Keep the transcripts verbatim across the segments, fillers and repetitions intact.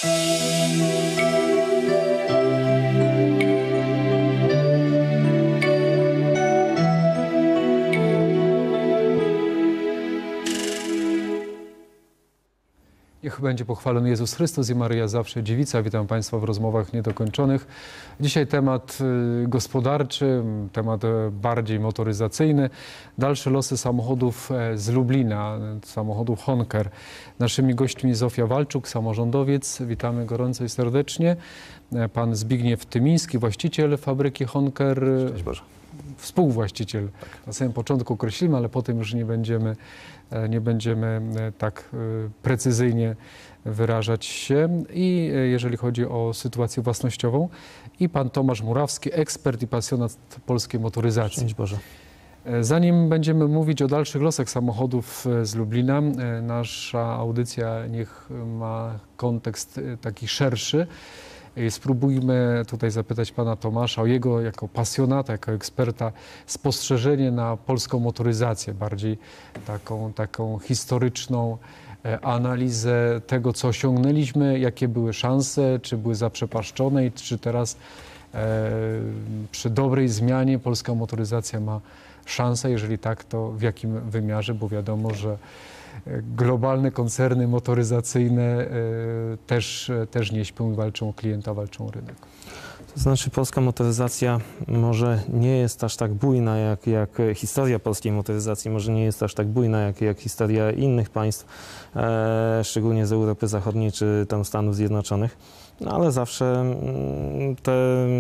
Niech będzie pochwalony Jezus Chrystus i Maryja zawsze dziewica. Witam Państwa w rozmowach niedokończonych. Dzisiaj temat gospodarczy, temat bardziej motoryzacyjny. Dalsze losy samochodów z Lublina, samochodów Honker. Naszymi gośćmi Zofia Walczuk, samorządowiec. Witamy gorąco i serdecznie. Pan Zbigniew Tymiński, właściciel fabryki Honker. Szczęść Boże. Współwłaściciel. Tak. Na samym początku określimy, ale potem już nie będziemy, nie będziemy tak precyzyjnie wyrażać się. I jeżeli chodzi o sytuację własnościową, i pan Tomasz Murawski, ekspert i pasjonat polskiej motoryzacji. Szczęść Boże. Zanim będziemy mówić o dalszych losach samochodów z Lublina, nasza audycja niech ma kontekst taki szerszy. Spróbujmy tutaj zapytać pana Tomasza o jego jako pasjonata, jako eksperta spostrzeżenie na polską motoryzację, bardziej taką, taką historyczną analizę tego, co osiągnęliśmy, jakie były szanse, czy były zaprzepaszczone i czy teraz e, przy dobrej zmianie polska motoryzacja ma szansę, jeżeli tak, to w jakim wymiarze, bo wiadomo, że globalne koncerny motoryzacyjne też, też nie śpią i walczą o klienta, walczą o rynek. To znaczy polska motoryzacja może nie jest aż tak bujna jak, jak historia polskiej motoryzacji, może nie jest aż tak bujna jak, jak historia innych państw, e, szczególnie z Europy Zachodniej czy tam Stanów Zjednoczonych, no ale zawsze te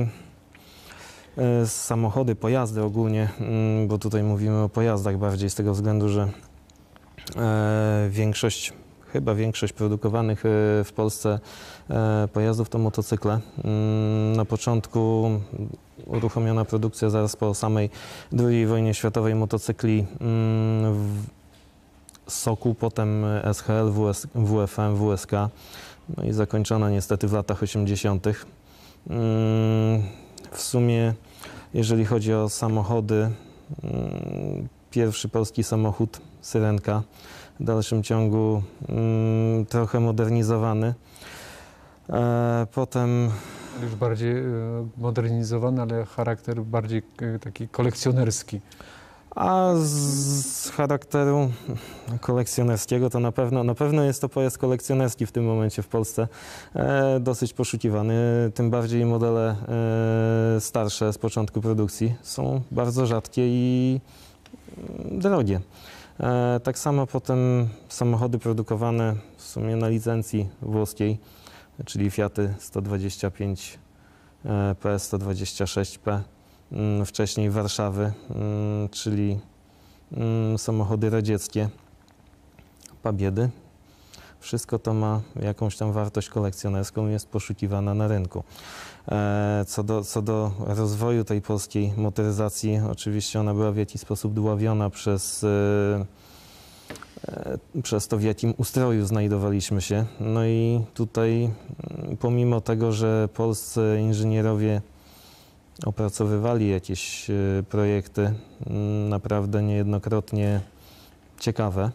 e, samochody, pojazdy ogólnie, bo tutaj mówimy o pojazdach bardziej z tego względu, że E, większość, chyba większość produkowanych e, w Polsce e, pojazdów to motocykle. Mm, na początku uruchomiona produkcja zaraz po samej drugiej wojnie światowej motocykli mm, w Sokół, potem S H L, W S, W F M, W S K, no i zakończona niestety w latach osiemdziesiątych. Mm, w sumie, jeżeli chodzi o samochody, mm, pierwszy polski samochód Syrenka, w dalszym ciągu mm, trochę modernizowany. E, potem... Już bardziej e, modernizowany, ale charakter bardziej e, taki kolekcjonerski. A z, z charakteru kolekcjonerskiego to na pewno, na pewno jest to pojazd kolekcjonerski w tym momencie w Polsce, e, dosyć poszukiwany. Tym bardziej modele e, starsze z początku produkcji są bardzo rzadkie i e, drogie. E, tak samo potem samochody produkowane w sumie na licencji włoskiej, czyli Fiaty sto dwadzieścia pięć P, sto dwadzieścia sześć P, mm, wcześniej Warszawy, mm, czyli mm, samochody radzieckie, Pabiedy. Wszystko to ma jakąś tam wartość kolekcjonerską i jest poszukiwana na rynku. E, co do, co do rozwoju tej polskiej motoryzacji, oczywiście ona była w jakiś sposób dławiona przez, e, e, przez to, w jakim ustroju znajdowaliśmy się. No i tutaj pomimo tego, że polscy inżynierowie opracowywali jakieś e, projekty naprawdę niejednokrotnie ciekawe,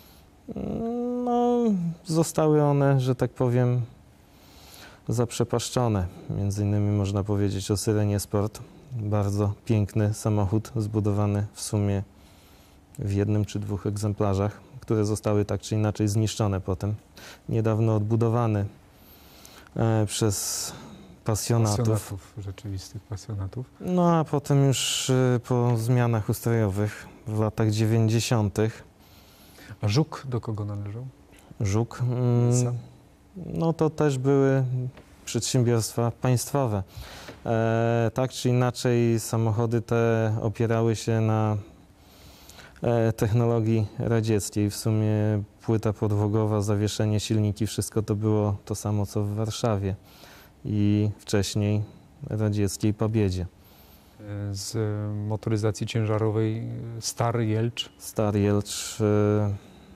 no, zostały one, że tak powiem, zaprzepaszczone. Między innymi można powiedzieć o Syrenie Sport. Bardzo piękny samochód, zbudowany w sumie w jednym czy dwóch egzemplarzach, które zostały tak czy inaczej zniszczone potem. Niedawno odbudowany e, przez pasjonatów. Pasjonatów, rzeczywistych pasjonatów. No a potem już e, po zmianach ustrojowych w latach dziewięćdziesiątych. A Żuk do kogo należał? Żuk. Mm, no to też były przedsiębiorstwa państwowe. E, tak czy inaczej samochody te opierały się na e, technologii radzieckiej. W sumie płyta podwogowa, zawieszenie, silniki, wszystko to było to samo co w Warszawie i wcześniej radzieckiej Pabiedzie. Z motoryzacji ciężarowej Star Jelcz. Star Jelcz. E,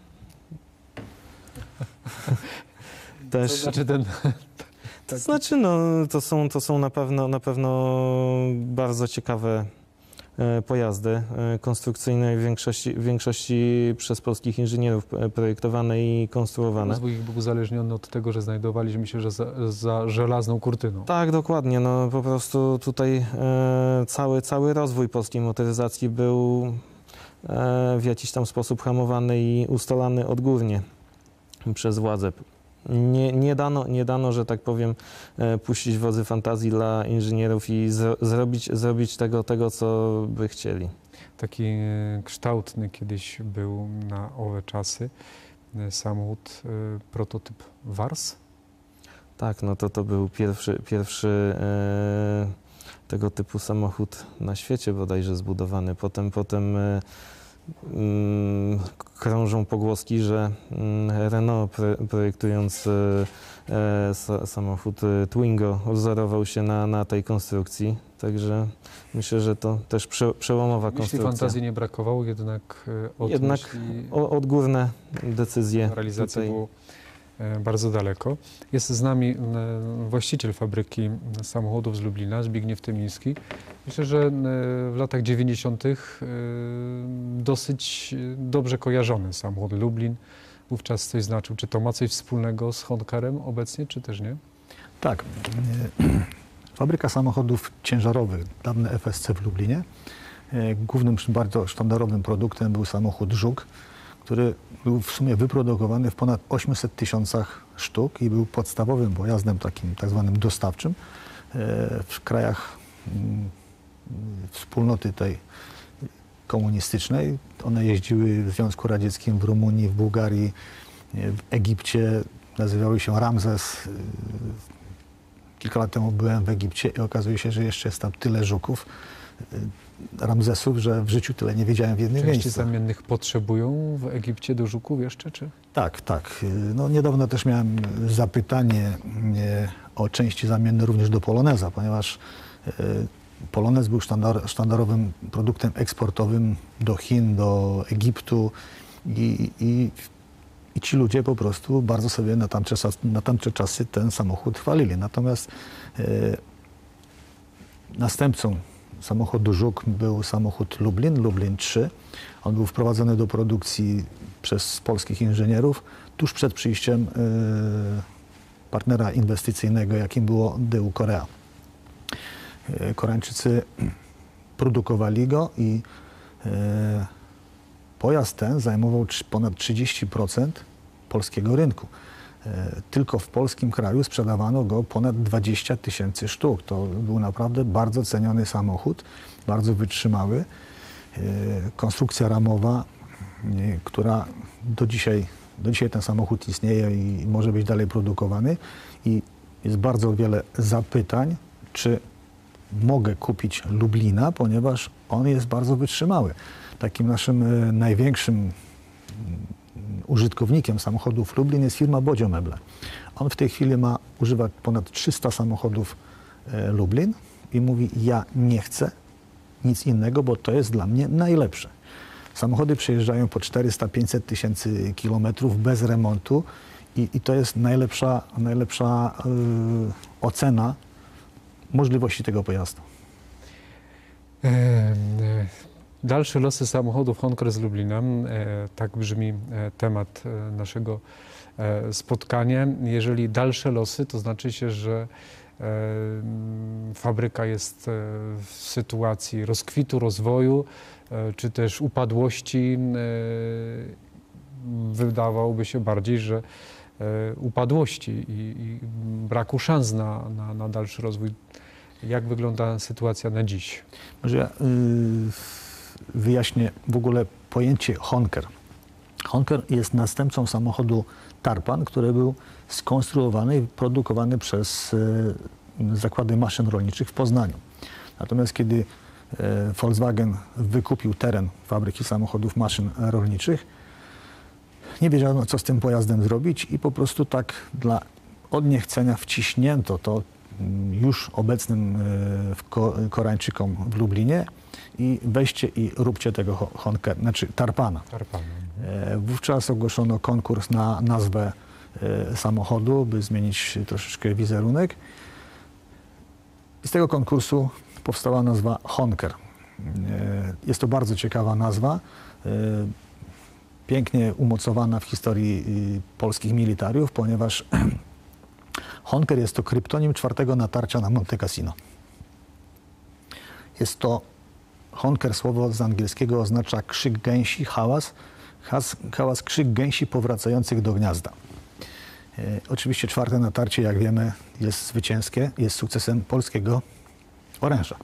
też. To znaczy ten... To znaczy, no, to są, to są na pewno, na pewno bardzo ciekawe pojazdy konstrukcyjne, w większości, w większości przez polskich inżynierów projektowane i konstruowane. Rozwój ich był uzależniony od tego, że znajdowaliśmy się że za, za żelazną kurtyną. Tak, dokładnie. No, po prostu tutaj e, cały, cały rozwój polskiej motoryzacji był e, w jakiś tam sposób hamowany i ustalany odgórnie przez władze. Nie, nie, dano, nie dano, że tak powiem, e, puścić wodzy fantazji dla inżynierów i z, zrobić, zrobić tego, tego, co by chcieli. Taki kształtny kiedyś był na owe czasy samochód, prototyp Wars. Tak, no to to był pierwszy, pierwszy e, tego typu samochód na świecie bodajże zbudowany. Potem, potem e, mm, krążą pogłoski, że mm, Renault pro, projektując e, e, samochód Twingo wzorował się na, na tej konstrukcji. Także myślę, że to też prze, przełomowa Jeśli konstrukcja. fantazji nie brakowało, jednak od Jednak myśli o, odgórne decyzje realizacji tutaj. było bardzo daleko. Jest z nami właściciel fabryki samochodów z Lublina, Zbigniew Tymiński. Myślę, że w latach dziewięćdziesiątych dosyć dobrze kojarzony samochód Lublin wówczas coś znaczył. Czy to ma coś wspólnego z Honkerem obecnie, czy też nie? Tak. Fabryka samochodów ciężarowych, dawne F S C w Lublinie. Głównym, bardzo sztandarowym produktem był samochód Żuk, który był w sumie wyprodukowany w ponad osiemset tysiącach sztuk i był podstawowym pojazdem takim tak zwanym dostawczym w krajach wspólnoty tej komunistycznej. One jeździły w Związku Radzieckim, w Rumunii, w Bułgarii, w Egipcie. Nazywały się Ramzes. Kilka lat temu byłem w Egipcie i okazuje się, że jeszcze jest tam tyle Żuków, Ramzesów, że w życiu tyle nie wiedziałem w jednym Części miejscu. zamiennych potrzebują w Egipcie do Żuków jeszcze, czy? Tak, tak. No, niedawno też miałem zapytanie e, o części zamienne również do Poloneza, ponieważ e, Polonez był sztandar, sztandarowym produktem eksportowym do Chin, do Egiptu i, i, i ci ludzie po prostu bardzo sobie na tamte, na tamte czasy ten samochód chwalili. Natomiast e, następcą samochodu Żuk był samochód Lublin, Lublin trzy. On był wprowadzony do produkcji przez polskich inżynierów tuż przed przyjściem y, partnera inwestycyjnego, jakim było D U Korea. Y, Koreańczycy produkowali go i y, pojazd ten zajmował ponad trzydzieści procent polskiego rynku. Tylko w polskim kraju sprzedawano go ponad dwadzieścia tysięcy sztuk. To był naprawdę bardzo ceniony samochód, bardzo wytrzymały. Konstrukcja ramowa, która do dzisiaj, do dzisiaj ten samochód istnieje i może być dalej produkowany. I jest bardzo wiele zapytań, czy mogę kupić Lublina, ponieważ on jest bardzo wytrzymały. Takim naszym największym użytkownikiem samochodów Lublin jest firma Bodzio Meble. On w tej chwili ma, używa ponad trzysta samochodów e, Lublin i mówi, ja nie chcę nic innego, bo to jest dla mnie najlepsze. Samochody przejeżdżają po czterysta pięćset tysięcy kilometrów bez remontu i, i to jest najlepsza, najlepsza e, ocena możliwości tego pojazdu. E, e. Dalsze losy samochodów Honker z Lublina, e, tak brzmi e, temat e, naszego e, spotkania. Jeżeli dalsze losy, to znaczy się, że e, fabryka jest e, w sytuacji rozkwitu, rozwoju, e, czy też upadłości. E, wydawałoby się bardziej, że e, upadłości i, i braku szans na, na, na dalszy rozwój. Jak wygląda sytuacja na dziś? Może ja, y wyjaśnię w ogóle pojęcie Honker. Honker jest następcą samochodu Tarpan, który był skonstruowany i produkowany przez e, zakłady maszyn rolniczych w Poznaniu. Natomiast kiedy e, Volkswagen wykupił teren fabryki samochodów maszyn rolniczych, nie wiedziano, co z tym pojazdem zrobić i po prostu tak dla odniechcenia wciśnięto to już obecnym e, Koreańczykom w Lublinie i weźcie i róbcie tego Honker, znaczy Tarpana. Tarpana. E, wówczas ogłoszono konkurs na nazwę e, samochodu, by zmienić troszeczkę wizerunek. I z tego konkursu powstała nazwa Honker. Jest to bardzo ciekawa nazwa, pięknie umocowana w historii polskich militariów, ponieważ Honker jest to kryptonim czwartego natarcia na Monte Cassino. Jest to Honker, słowo z angielskiego oznacza krzyk gęsi, hałas, hałas, krzyk gęsi powracających do gniazda. E, oczywiście czwarte natarcie, jak wiemy, jest zwycięskie, jest sukcesem polskiego oręża.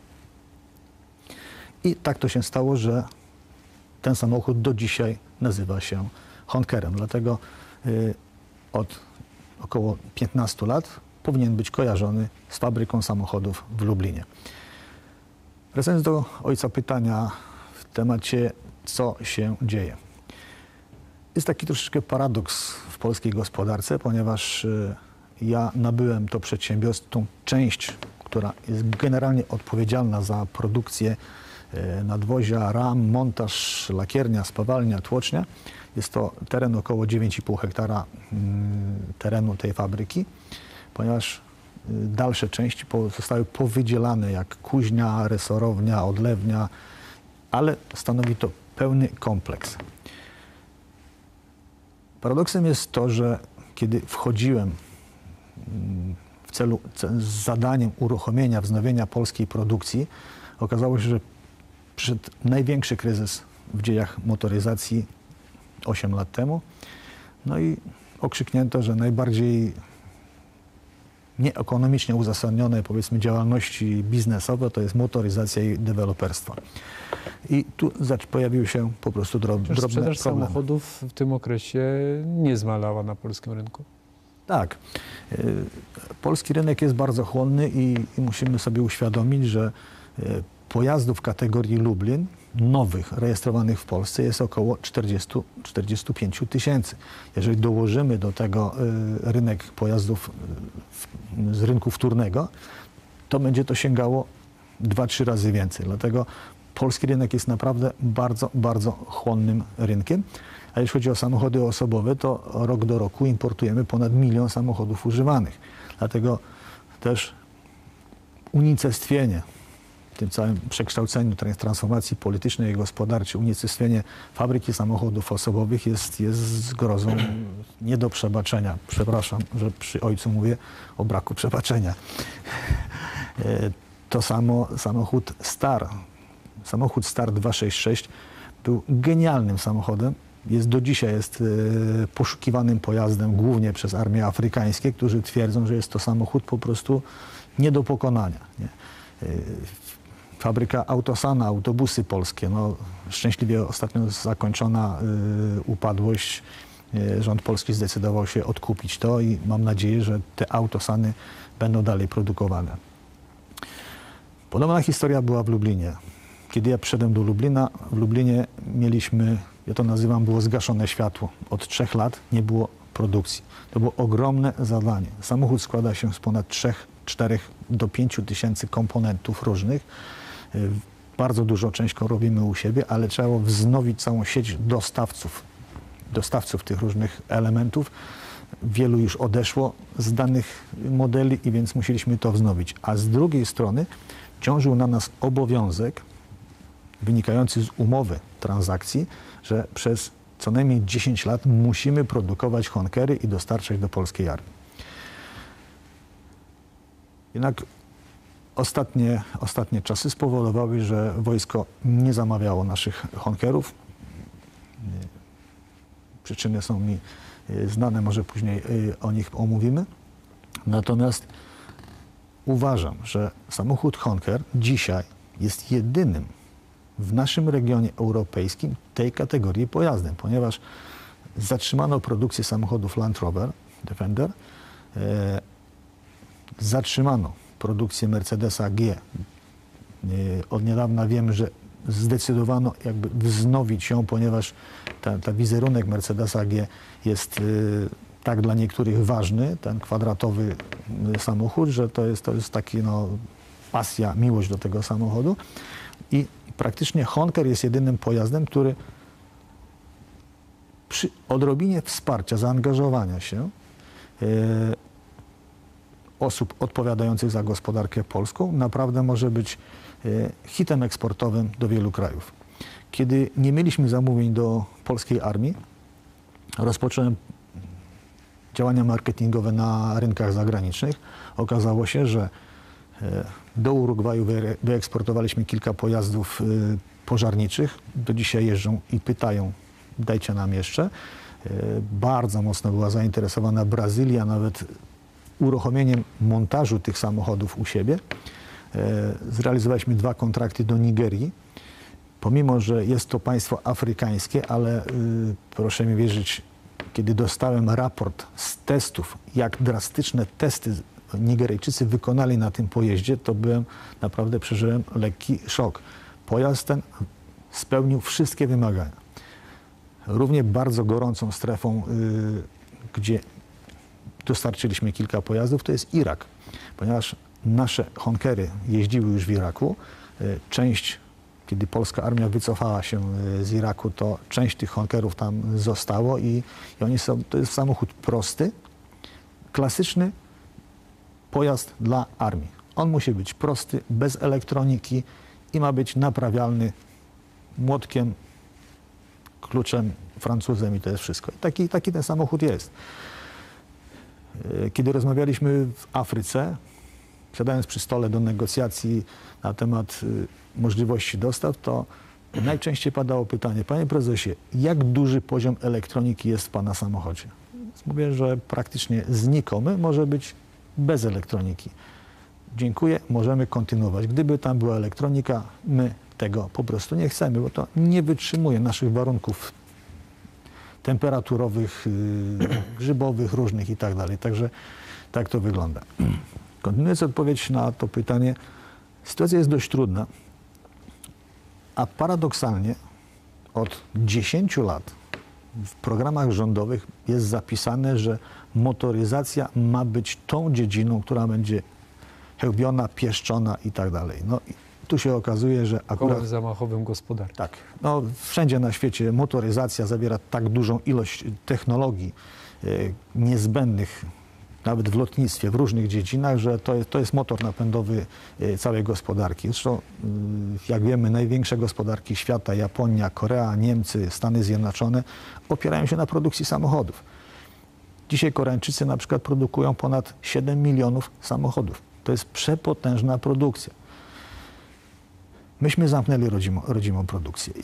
I tak to się stało, że ten samochód do dzisiaj nazywa się Honkerem. Dlatego y, od około piętnastu lat powinien być kojarzony z fabryką samochodów w Lublinie. Wracając do ojca pytania w temacie, co się dzieje. Jest taki troszeczkę paradoks w polskiej gospodarce, ponieważ y, ja nabyłem to przedsiębiorstwo, tą część, która jest generalnie odpowiedzialna za produkcję nadwozia, ram, montaż, lakiernia, spawalnia, tłocznia. Jest to teren około dziewięć i pół hektara terenu tej fabryki, ponieważ dalsze części zostały powydzielane, jak kuźnia, resorownia, odlewnia, ale stanowi to pełny kompleks. Paradoksem jest to, że kiedy wchodziłem w celu, z zadaniem uruchomienia, wznowienia polskiej produkcji, okazało się, że przyszedł największy kryzys w dziejach motoryzacji osiem lat temu. No i okrzyknięto, że najbardziej nieekonomicznie uzasadnione, powiedzmy, działalności biznesowe to jest motoryzacja i deweloperstwo. I tu pojawiły się po prostu drob, drobne sprzedaż problemy. samochodów w tym okresie nie zmalała na polskim rynku. Tak. Polski rynek jest bardzo chłonny i, i musimy sobie uświadomić, że pojazdów kategorii Lublin, nowych, rejestrowanych w Polsce, jest około czterdzieści do czterdziestu pięciu tysięcy. Jeżeli dołożymy do tego y, rynek pojazdów y, z rynku wtórnego, to będzie to sięgało dwa trzy razy więcej. Dlatego polski rynek jest naprawdę bardzo, bardzo chłonnym rynkiem. A jeśli chodzi o samochody osobowe, to rok do roku importujemy ponad milion samochodów używanych. Dlatego też unicestwienie w tym całym przekształceniu, transformacji politycznej i gospodarczej, unicestwienie fabryki samochodów osobowych jest, jest zgrozą nie do przebaczenia. Przepraszam, że przy ojcu mówię o braku przebaczenia. To samo samochód Star. Samochód Star dwieście sześćdziesiąt sześć był genialnym samochodem. Jest do dzisiaj jest poszukiwanym pojazdem głównie przez armie afrykańskie, którzy twierdzą, że jest to samochód po prostu nie do pokonania. Nie? Fabryka Autosana, autobusy polskie, no, szczęśliwie ostatnio zakończona y, upadłość. Y, rząd polski zdecydował się odkupić to i mam nadzieję, że te Autosany będą dalej produkowane. Podobna historia była w Lublinie. Kiedy ja przyszedłem do Lublina, w Lublinie mieliśmy, ja to nazywam, było zgaszone światło. Od trzech lat nie było produkcji. To było ogromne zadanie. Samochód składa się z ponad trzech, czterech do pięciu tysięcy komponentów różnych. Bardzo dużo częścią robimy u siebie, ale trzeba było wznowić całą sieć dostawców, dostawców tych różnych elementów. Wielu już odeszło z danych modeli i więc musieliśmy to wznowić. A z drugiej strony ciążył na nas obowiązek wynikający z umowy transakcji, że przez co najmniej dziesięć lat musimy produkować Honkery i dostarczać do polskiej armii. Jednak Ostatnie, ostatnie czasy spowodowały, że wojsko nie zamawiało naszych Honkerów. Przyczyny są mi znane, może później o nich omówimy. Natomiast uważam, że samochód Honker dzisiaj jest jedynym w naszym regionie europejskim tej kategorii pojazdem, ponieważ zatrzymano produkcję samochodów Land Rover, Defender, e, zatrzymano produkcję Mercedesa G. Od niedawna wiem, że zdecydowano jakby wznowić ją, ponieważ ta, ta wizerunek Mercedesa G jest y, tak dla niektórych ważny, ten kwadratowy samochód, że to jest, to jest taki no, pasja, miłość do tego samochodu. I praktycznie Honker jest jedynym pojazdem, który przy odrobinie wsparcia, zaangażowania się y, osób odpowiadających za gospodarkę polską naprawdę może być hitem eksportowym do wielu krajów. Kiedy nie mieliśmy zamówień do polskiej armii, rozpocząłem działania marketingowe na rynkach zagranicznych. Okazało się, że do Urugwaju wyeksportowaliśmy kilka pojazdów pożarniczych. Do dzisiaj jeżdżą i pytają, dajcie nam jeszcze. Bardzo mocno była zainteresowana Brazylia, nawet uruchomieniem montażu tych samochodów u siebie. Zrealizowaliśmy dwa kontrakty do Nigerii. Pomimo że jest to państwo afrykańskie, ale proszę mi wierzyć, kiedy dostałem raport z testów, jak drastyczne testy Nigeryjczycy wykonali na tym pojeździe, to byłem, naprawdę przeżyłem lekki szok. Pojazd ten spełnił wszystkie wymagania. Równie bardzo gorącą strefą, yy, gdzie dostarczyliśmy kilka pojazdów, to jest Irak. Ponieważ nasze Honkery jeździły już w Iraku, yy, część, kiedy polska armia wycofała się z Iraku, to część tych Honkerów tam zostało i, i oni są, to jest samochód prosty, klasyczny pojazd dla armii. On musi być prosty, bez elektroniki i ma być naprawialny młotkiem, kluczem, Francuzem i to jest wszystko. I taki, taki ten samochód jest. Kiedy rozmawialiśmy w Afryce, siadając przy stole do negocjacji na temat możliwości dostaw, to najczęściej padało pytanie, panie prezesie, jak duży poziom elektroniki jest w pana samochodzie? Więc mówię, że praktycznie znikomy, może być bez elektroniki. Dziękuję, możemy kontynuować. Gdyby tam była elektronika, my tego po prostu nie chcemy, bo to nie wytrzymuje naszych warunków temperaturowych, grzybowych, różnych i tak dalej. Także tak to wygląda. Kontynuując odpowiedź na to pytanie, sytuacja jest dość trudna, a paradoksalnie od dziesięciu lat w programach rządowych jest zapisane, że motoryzacja ma być tą dziedziną, która będzie chełbiona, pieszczona i tak dalej. No i tu się okazuje, że akurat... Kołem zamachowym gospodarki. Tak. No, wszędzie na świecie motoryzacja zawiera tak dużą ilość technologii y, niezbędnych, nawet w lotnictwie, w różnych dziedzinach, że to jest, to jest motor napędowy y, całej gospodarki. Zresztą, y, jak wiemy, największe gospodarki świata, Japonia, Korea, Niemcy, Stany Zjednoczone, opierają się na produkcji samochodów. Dzisiaj Koreańczycy na przykład produkują ponad siedem milionów samochodów. To jest przepotężna produkcja. Myśmy zamknęli rodzimą, rodzimą produkcję.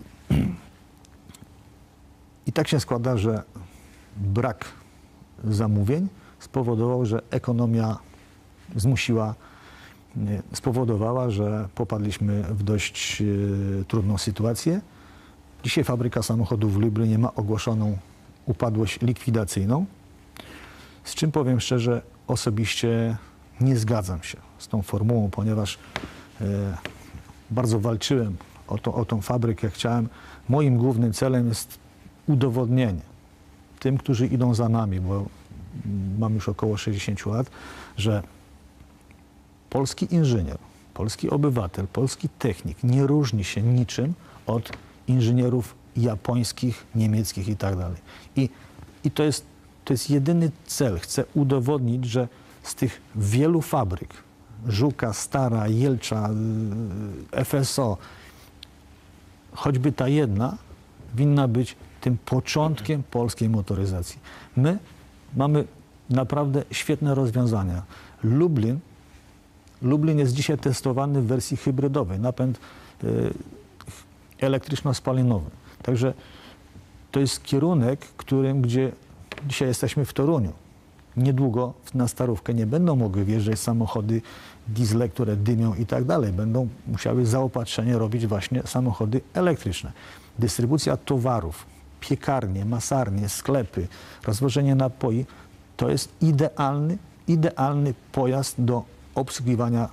I tak się składa, że brak zamówień spowodował, że ekonomia zmusiła, spowodowała, że popadliśmy w dość e, trudną sytuację. Dzisiaj fabryka samochodów w Lublinie ma ogłoszoną upadłość likwidacyjną, z czym powiem szczerze, osobiście nie zgadzam się z tą formułą, ponieważ e, bardzo walczyłem o, to, o tą fabrykę. Chciałem, moim głównym celem jest udowodnienie tym, którzy idą za nami, bo mam już około sześćdziesięciu lat, że polski inżynier, polski obywatel, polski technik nie różni się niczym od inżynierów japońskich, niemieckich i tak dalej. I, i to jest, to jest jedyny cel. Chcę udowodnić, że z tych wielu fabryk, Żuka, Stara, Jelcza, F S O, choćby ta jedna winna być tym początkiem polskiej motoryzacji. My mamy naprawdę świetne rozwiązania. Lublin, Lublin jest dzisiaj testowany w wersji hybrydowej, napęd y, elektryczno-spalinowy. Także to jest kierunek, którym, gdzie dzisiaj jesteśmy w Toruniu. Niedługo na Starówkę nie będą mogły wjeżdżać samochody diesle, które dymią i tak dalej. Będą musiały zaopatrzenie robić właśnie samochody elektryczne. Dystrybucja towarów, piekarnie, masarnie, sklepy, rozwożenie napoi, to jest idealny, idealny pojazd do obsługiwania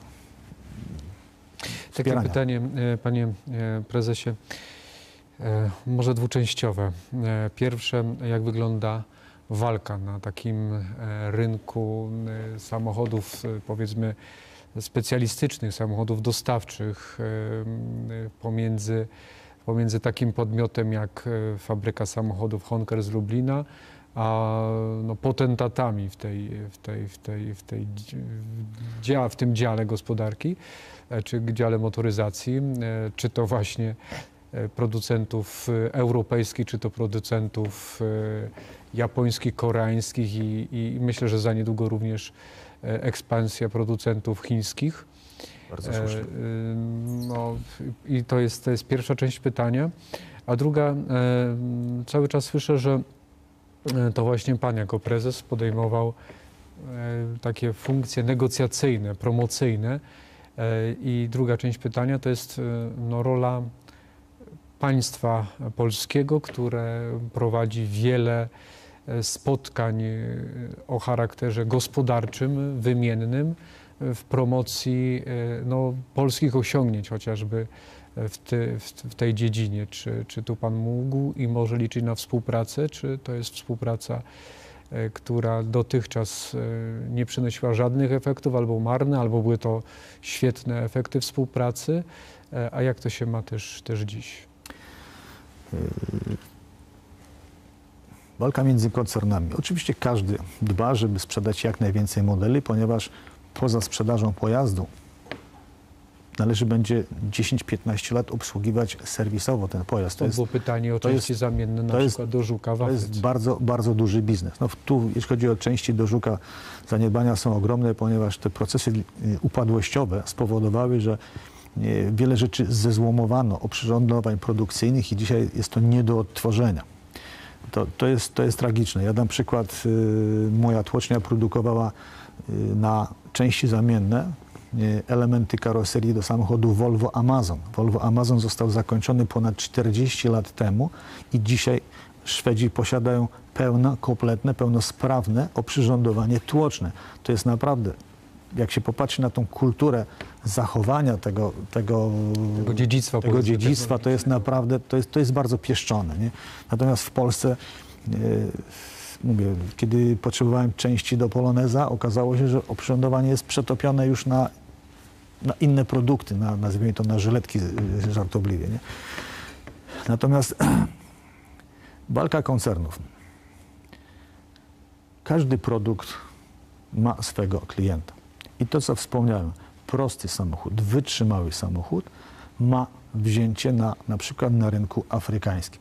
Takie wspierania. pytanie, panie prezesie, może dwuczęściowe. Pierwsze, jak wygląda walka na takim rynku samochodów, powiedzmy, specjalistycznych, samochodów dostawczych pomiędzy, pomiędzy takim podmiotem jak fabryka samochodów Honker z Lublina, a no, potentatami w, tej, w, tej, w, tej, w, tej, dzia, w tym dziale gospodarki, czy dziale motoryzacji, czy to właśnie producentów europejskich, czy to producentów japońskich, koreańskich i, i myślę, że za niedługo również ekspansja producentów chińskich. Bardzo słusznie. No, i to jest, to jest pierwsza część pytania. A druga, cały czas słyszę, że to właśnie pan jako prezes podejmował takie funkcje negocjacyjne, promocyjne. I druga część pytania to jest no, rola państwa polskiego, które prowadzi wiele spotkań o charakterze gospodarczym, wymiennym w promocji no, polskich osiągnięć chociażby w, ty, w tej dziedzinie. Czy, czy tu pan mógł i może liczyć na współpracę, czy to jest współpraca, która dotychczas nie przynosiła żadnych efektów, albo marne, albo były to świetne efekty współpracy, a jak to się ma też, też dziś? Walka między koncernami. Oczywiście każdy dba, żeby sprzedać jak najwięcej modeli, ponieważ poza sprzedażą pojazdu należy będzie dziesięć do piętnastu lat obsługiwać serwisowo ten pojazd. To, to jest, było pytanie o to części jest, zamienne, na to przykład jest, do Żuka. To jest bardzo, bardzo duży biznes. No, tu, jeśli chodzi o części do Żuka, zaniedbania są ogromne, ponieważ te procesy upadłościowe spowodowały, że wiele rzeczy zezłomowano, oprzyrządowań produkcyjnych i dzisiaj jest to nie do odtworzenia. To, to, jest, to jest tragiczne. Ja dam przykład. Moja tłocznia produkowała na części zamienne elementy karoserii do samochodu Volvo Amazon. Volvo Amazon został zakończony ponad czterdzieści lat temu i dzisiaj Szwedzi posiadają pełne, kompletne, pełnosprawne oprzyrządowanie tłoczne. To jest naprawdę, jak się popatrzy na tą kulturę zachowania tego, tego, tego dziedzictwa, tego dziedzictwa to jest naprawdę, to jest, to jest bardzo pieszczone. Nie? Natomiast w Polsce, e, mówię, kiedy potrzebowałem części do Poloneza, okazało się, że oprzyrządowanie jest przetopione już na, na inne produkty, na, nazwijmy to na żyletki żartobliwie. Nie? Natomiast walka koncernów. Każdy produkt ma swego klienta. I to, co wspomniałem, prosty samochód, wytrzymały samochód ma wzięcie na, na przykład na rynku afrykańskim.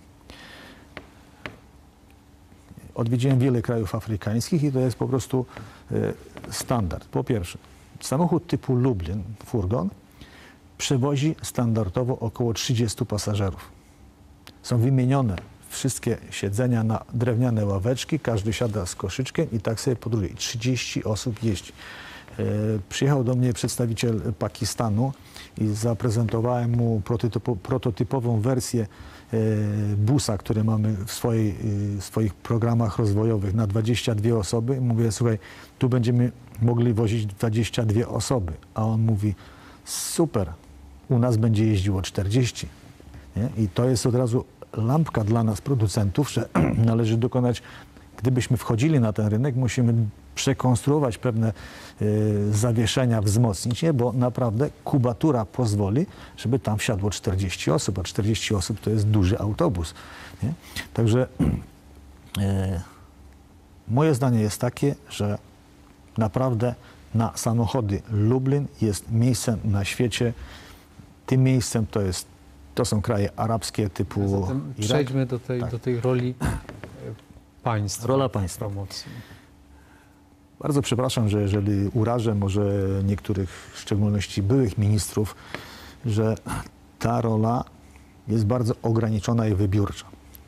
Odwiedziłem wiele krajów afrykańskich i to jest po prostu e, standard. Po pierwsze, samochód typu Lublin, furgon, przewozi standardowo około trzydziestu pasażerów. Są wymienione wszystkie siedzenia na drewniane ławeczki, każdy siada z koszyczkiem i tak sobie podróżuje. trzydzieści osób jeździ. E, przyjechał do mnie przedstawiciel Pakistanu i zaprezentowałem mu prototypo, prototypową wersję e, busa, który mamy w swojej, e, swoich programach rozwojowych na dwadzieścia dwie osoby. Mówię, słuchaj, tu będziemy mogli wozić dwadzieścia dwie osoby. A on mówi, super, u nas będzie jeździło czterdzieści. Nie? I to jest od razu lampka dla nas, producentów, że należy dokonać, gdybyśmy wchodzili na ten rynek, musimy przekonstruować pewne y, zawieszenia, wzmocnić je, bo naprawdę kubatura pozwoli, żeby tam wsiadło czterdzieści osób, a czterdzieści osób to jest duży autobus. Nie? Także y, moje zdanie jest takie, że naprawdę na samochody Lublin jest miejscem na świecie. Tym miejscem to jest To są kraje arabskie typu Zatem Irak. Przejdźmy do tej, Tak. do tej roli państwa. Rola państwa. Promocji. Bardzo przepraszam, że jeżeli urażę może niektórych, w szczególności byłych ministrów, że ta rola jest bardzo ograniczona i wybiórcza.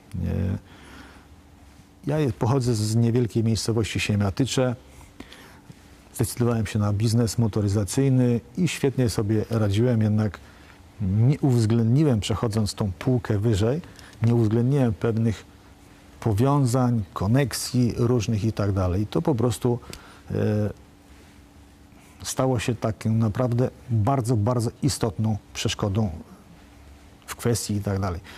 Ja pochodzę z niewielkiej miejscowości Siemiatycze. Zdecydowałem się na biznes motoryzacyjny i świetnie sobie radziłem, jednak nie uwzględniłem, przechodząc tą półkę wyżej, nie uwzględniłem pewnych powiązań, koneksji różnych i tak dalej. I to po prostu e, stało się takim naprawdę bardzo, bardzo istotną przeszkodą w kwestii i tak dalej.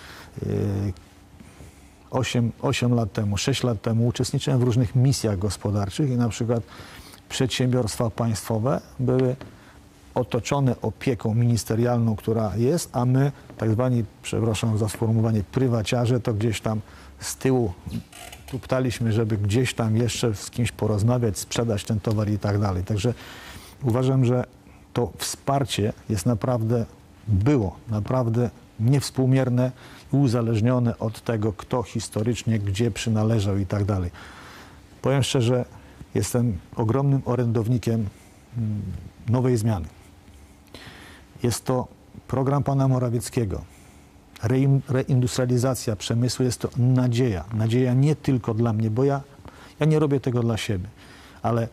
osiem lat temu, sześć lat temu uczestniczyłem w różnych misjach gospodarczych i na przykład przedsiębiorstwa państwowe były otoczone opieką ministerialną, która jest, a my, tak zwani, przepraszam za sformułowanie, prywaciarze, to gdzieś tam z tyłu tu ptaliśmy, żeby gdzieś tam jeszcze z kimś porozmawiać, sprzedać ten towar i tak dalej. Także uważam, że to wsparcie jest naprawdę, było naprawdę niewspółmierne i uzależnione od tego, kto historycznie, gdzie przynależał i tak dalej. Powiem szczerze, jestem ogromnym orędownikiem nowej zmiany. Jest to program pana Morawieckiego. Reindustrializacja przemysłu jest to nadzieja. Nadzieja nie tylko dla mnie, bo ja, ja nie robię tego dla siebie, ale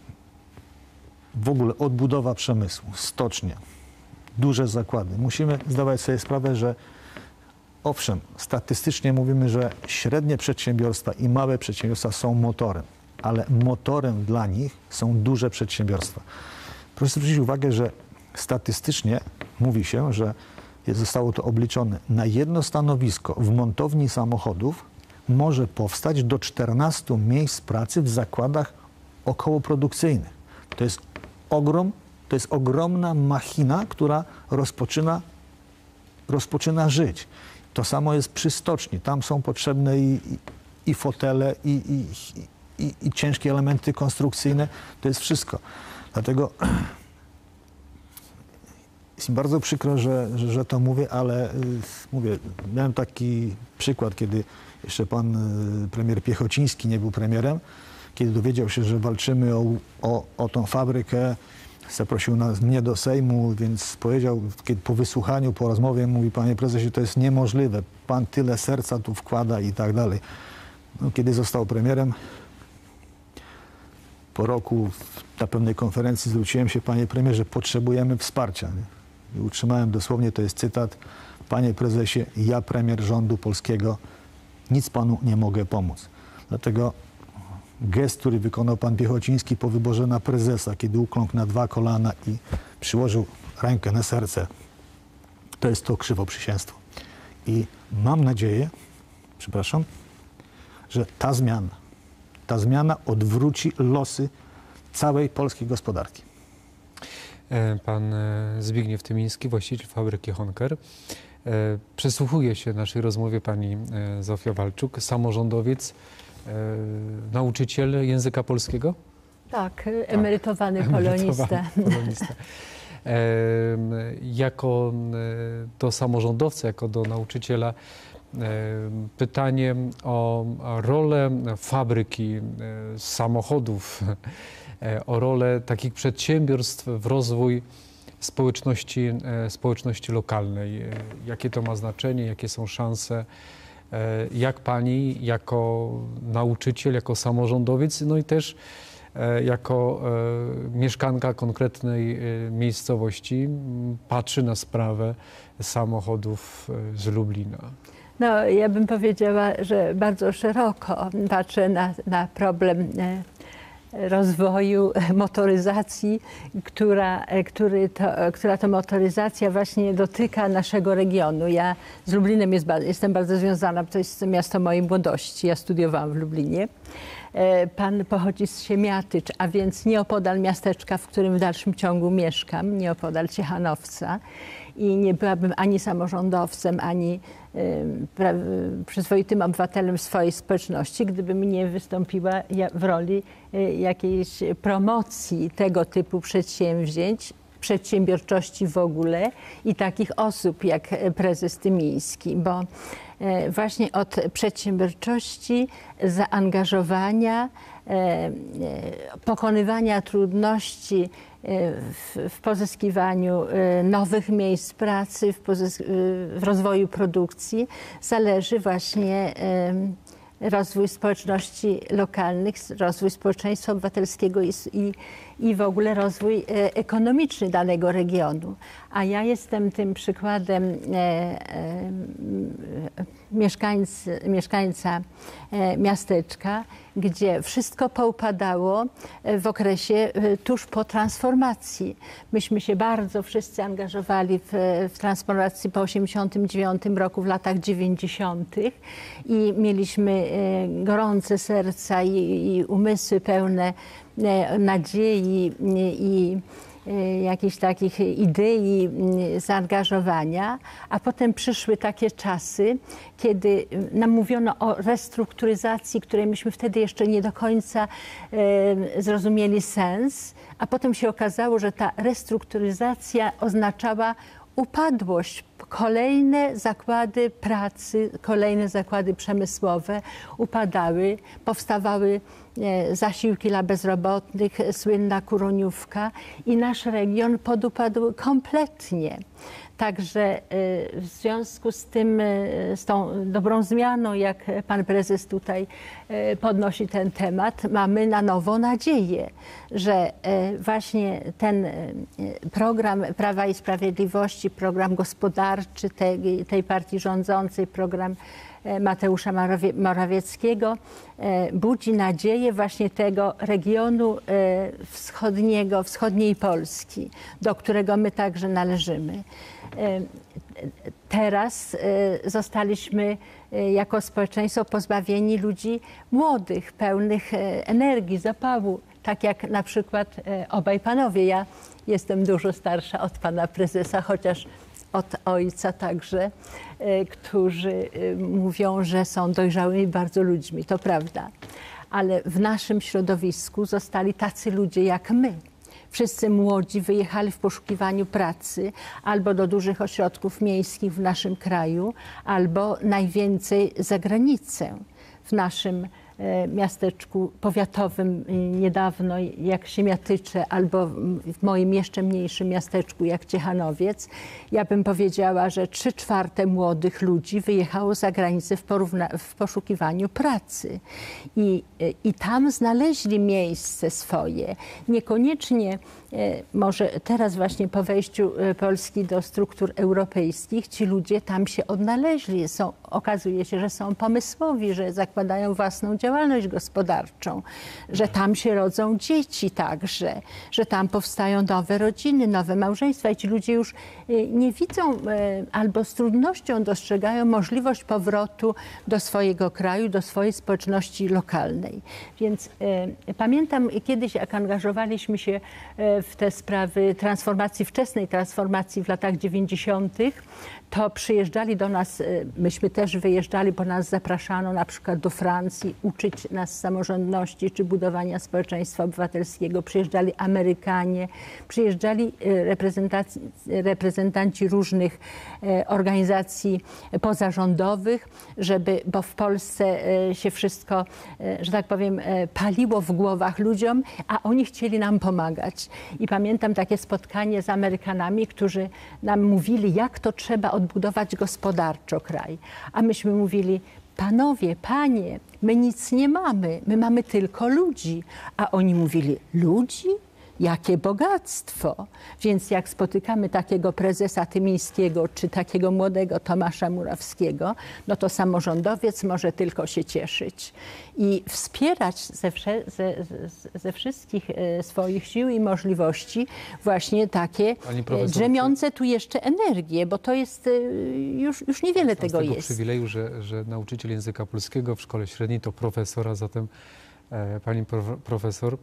w ogóle odbudowa przemysłu, stocznie, duże zakłady. Musimy zdawać sobie sprawę, że owszem, statystycznie mówimy, że średnie przedsiębiorstwa i małe przedsiębiorstwa są motorem, ale motorem dla nich są duże przedsiębiorstwa. Proszę zwrócić uwagę, że statystycznie mówi się, że zostało to obliczone, na jedno stanowisko w montowni samochodów może powstać do czternastu miejsc pracy w zakładach okołoprodukcyjnych. To jest ogrom, to jest ogromna machina, która rozpoczyna, rozpoczyna żyć. To samo jest przy stoczni. Tam są potrzebne i, i, i fotele, i, i, i, i ciężkie elementy konstrukcyjne. To jest wszystko. Dlatego jest mi bardzo przykro, że, że, że to mówię, ale y, mówię, miałem taki przykład, kiedy jeszcze pan y, premier Piechociński nie był premierem, kiedy dowiedział się, że walczymy o, o, o tą fabrykę, zaprosił nas, mnie do Sejmu, więc powiedział, kiedy po wysłuchaniu, po rozmowie, mówi: panie prezesie, to jest niemożliwe, pan tyle serca tu wkłada i tak dalej. No, kiedy został premierem, po roku na pewnej konferencji zwróciłem się: panie premierze, potrzebujemy wsparcia. Nie? I utrzymałem dosłownie, to jest cytat: panie prezesie, ja premier rządu polskiego, nic panu nie mogę pomóc. Dlatego gest, który wykonał pan Piechociński po wyborze na prezesa, kiedy ukląkł na dwa kolana i przyłożył rękę na serce, to jest to krzywoprzysięstwo. I mam nadzieję, przepraszam, że ta zmiana, ta zmiana odwróci losy całej polskiej gospodarki. Pan Zbigniew Tymiński, właściciel fabryki Honker. Przysłuchuje się naszej rozmowie pani Zofia Walczuk, samorządowiec, nauczyciel języka polskiego? Tak, emerytowany tak. polonista. polonista. Jako do samorządowca, jako do nauczyciela, pytanie o rolę fabryki, samochodów, o rolę takich przedsiębiorstw w rozwój społeczności, społeczności lokalnej. Jakie to ma znaczenie, jakie są szanse, jak pani jako nauczyciel, jako samorządowiec, no i też jako mieszkanka konkretnej miejscowości patrzy na sprawę samochodów z Lublina? No, ja bym powiedziała, że bardzo szeroko patrzę na, na problem rozwoju motoryzacji, która, który to, która to motoryzacja właśnie dotyka naszego regionu. Ja z Lublinem jest, jestem bardzo związana, bo to jest miasto mojej młodości. Ja studiowałam w Lublinie. Pan pochodzi z Siemiatycz, a więc nieopodal miasteczka, w którym w dalszym ciągu mieszkam, nieopodal Ciechanowca. I nie byłabym ani samorządowcem, ani y, przyzwoitym obywatelem swojej społeczności, gdybym nie wystąpiła w roli y, jakiejś promocji tego typu przedsięwzięć, przedsiębiorczości w ogóle i takich osób jak prezes Tymiński, bo y, właśnie od przedsiębiorczości, zaangażowania, y, y, pokonywania trudności W, w pozyskiwaniu nowych miejsc pracy, w, w rozwoju produkcji zależy właśnie rozwój społeczności lokalnych, rozwój społeczeństwa obywatelskiego i, i, i w ogóle rozwój ekonomiczny danego regionu. A ja jestem tym przykładem e, e, mieszkańcy, mieszkańca e, miasteczka, gdzie wszystko poupadało w okresie tuż po transformacji. Myśmy się bardzo wszyscy angażowali w, w transformacji po osiemdziesiątym dziewiątym roku, w latach dziewięćdziesiątych i mieliśmy gorące serca i, i umysły pełne nadziei i, jakichś takich idei zaangażowania, a potem przyszły takie czasy, kiedy nam mówiono o restrukturyzacji, której myśmy wtedy jeszcze nie do końca zrozumieli sens, a potem się okazało, że ta restrukturyzacja oznaczała upadłość. Kolejne zakłady pracy, kolejne zakłady przemysłowe upadały, powstawały zasiłki dla bezrobotnych, słynna Kuroniówka i nasz region podupadł kompletnie. Także w związku z tym, z tą dobrą zmianą, jak pan prezes tutaj podnosi ten temat, mamy na nowo nadzieję, że właśnie ten program Prawa i Sprawiedliwości, program gospodarczy tej, tej partii rządzącej, program Mateusza Morawieckiego budzi nadzieję właśnie tego regionu wschodniego, wschodniej Polski, do którego my także należymy. Teraz zostaliśmy jako społeczeństwo pozbawieni ludzi młodych, pełnych energii, zapału, tak jak na przykład obaj panowie. Ja jestem dużo starsza od pana prezesa, chociaż od ojca także, którzy mówią, że są dojrzałymi bardzo ludźmi, to prawda. Ale w naszym środowisku zostali tacy ludzie jak my. Wszyscy młodzi wyjechali w poszukiwaniu pracy albo do dużych ośrodków miejskich w naszym kraju, albo najwięcej za granicę. W naszym miasteczku powiatowym niedawno, jak Siemiatycze, albo w moim jeszcze mniejszym miasteczku, jak Ciechanowiec, ja bym powiedziała, że trzy czwarte młodych ludzi wyjechało za granicę w, w poszukiwaniu pracy. I, I tam znaleźli miejsce swoje. Niekoniecznie, może teraz właśnie po wejściu Polski do struktur europejskich, ci ludzie tam się odnaleźli. Są, okazuje się, że są pomysłowi, że zakładają własną działalność gospodarczą, że tam się rodzą dzieci także, że tam powstają nowe rodziny, nowe małżeństwa i ci ludzie już nie widzą albo z trudnością dostrzegają możliwość powrotu do swojego kraju, do swojej społeczności lokalnej. Więc e, pamiętam kiedyś, jak angażowaliśmy się w te sprawy transformacji, wczesnej transformacji w latach dziewięćdziesiątych, to przyjeżdżali do nas, myśmy też wyjeżdżali, bo nas zapraszano na przykład do Francji, uczyć nas samorządności czy budowania społeczeństwa obywatelskiego. Przyjeżdżali Amerykanie, przyjeżdżali reprezentanci, reprezentanci różnych organizacji pozarządowych, żeby, bo w Polsce się wszystko, że tak powiem, paliło w głowach ludziom, a oni chcieli nam pomagać. I pamiętam takie spotkanie z Amerykanami, którzy nam mówili, jak to trzeba odbudować gospodarczo kraj. A myśmy mówili, panowie, panie, my nic nie mamy, my mamy tylko ludzi. A oni mówili, ludzi? Jakie bogactwo! Więc jak spotykamy takiego prezesa Tymińskiego czy takiego młodego Tomasza Murawskiego, no to samorządowiec może tylko się cieszyć i wspierać ze, ze, ze wszystkich swoich sił i możliwości właśnie takie drzemiące tu jeszcze energie, bo to jest już, już niewiele tego, tego jest. Przywileju, że, że nauczyciel języka polskiego w szkole średniej to profesor, a zatem pani profesor,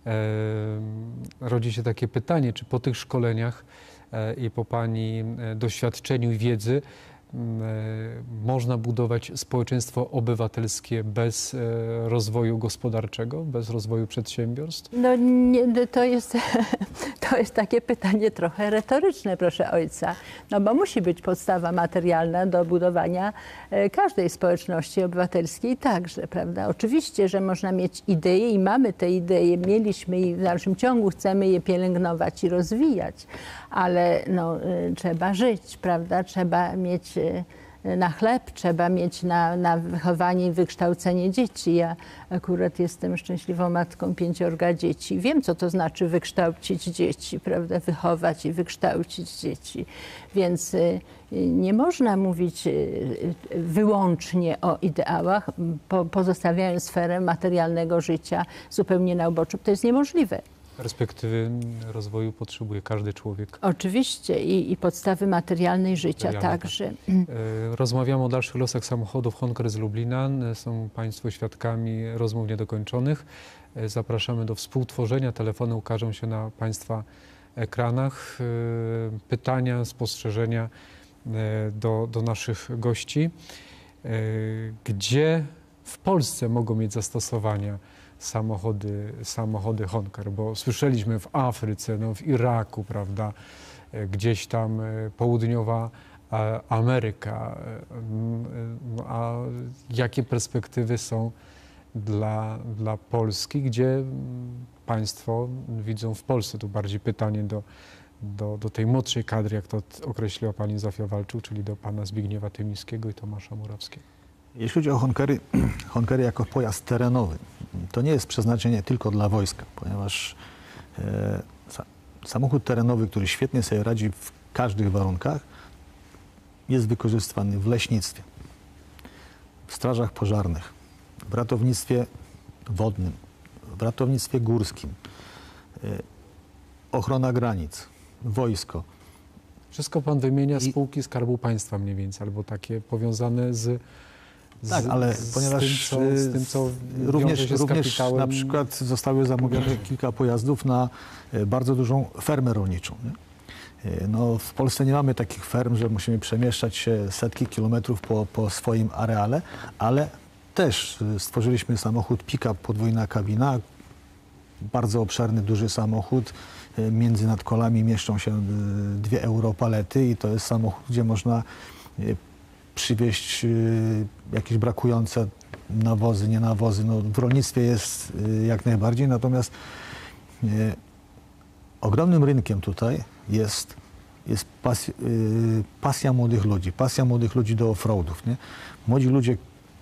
rodzi się takie pytanie, czy po tych szkoleniach i po pani doświadczeniu i wiedzy można budować społeczeństwo obywatelskie bez rozwoju gospodarczego, bez rozwoju przedsiębiorstw? No nie, to jest, to jest takie pytanie trochę retoryczne, proszę ojca. No bo musi być podstawa materialna do budowania każdej społeczności obywatelskiej także, prawda? Oczywiście, że można mieć idee i mamy te idee, mieliśmy i w dalszym ciągu chcemy je pielęgnować i rozwijać, ale no, trzeba żyć, prawda? Trzeba mieć na chleb, trzeba mieć na, na wychowanie i wykształcenie dzieci. Ja akurat jestem szczęśliwą matką pięciorga dzieci. Wiem, co to znaczy wykształcić dzieci, prawda? Wychować i wykształcić dzieci. Więc nie można mówić wyłącznie o ideałach, pozostawiając sferę materialnego życia zupełnie na uboczu. To jest niemożliwe. Perspektywy rozwoju potrzebuje każdy człowiek. Oczywiście i, i podstawy materialnej życia materialne, także. Tak. Rozmawiamy o dalszych losach samochodów Honker z Lublina. Są Państwo świadkami rozmów niedokończonych. Zapraszamy do współtworzenia. Telefony ukażą się na Państwa ekranach pytania, spostrzeżenia do, do naszych gości. Gdzie w Polsce mogą mieć zastosowania samochody, samochody Honker? Bo słyszeliśmy w Afryce, no w Iraku, prawda, gdzieś tam południowa Ameryka. A jakie perspektywy są dla, dla Polski, gdzie państwo widzą w Polsce? Tu bardziej pytanie do, do, do tej młodszej kadry, jak to określiła pani Zofia Walczuk, czyli do pana Zbigniewa Tymińskiego i Tomasza Murawskiego. Jeśli chodzi o Honkery, Honkery jako pojazd terenowy, to nie jest przeznaczenie tylko dla wojska, ponieważ e, samochód terenowy, który świetnie sobie radzi w każdych warunkach, jest wykorzystywany w leśnictwie, w strażach pożarnych, w ratownictwie wodnym, w ratownictwie górskim, e, ochrona granic, wojsko. Wszystko pan wymienia I... spółki Skarbu Państwa mniej więcej, albo takie powiązane z... Z, tak, ale z ponieważ tym, co, z tym, co również, się z również kapitałem... na przykład zostały zamówione kilka pojazdów na bardzo dużą fermę rolniczą. Nie? No, w Polsce nie mamy takich ferm, że musimy przemieszczać się setki kilometrów po, po swoim areale, ale też stworzyliśmy samochód pick-up, podwójna kabina, bardzo obszerny, duży samochód. Między nadkolami mieszczą się dwie europalety i to jest samochód, gdzie można przywieźć jakieś brakujące nawozy, nie nawozy. No, w rolnictwie jest jak najbardziej, natomiast e, ogromnym rynkiem tutaj jest, jest pasja, e, pasja młodych ludzi, pasja młodych ludzi do offroadów. Nie? Młodzi ludzie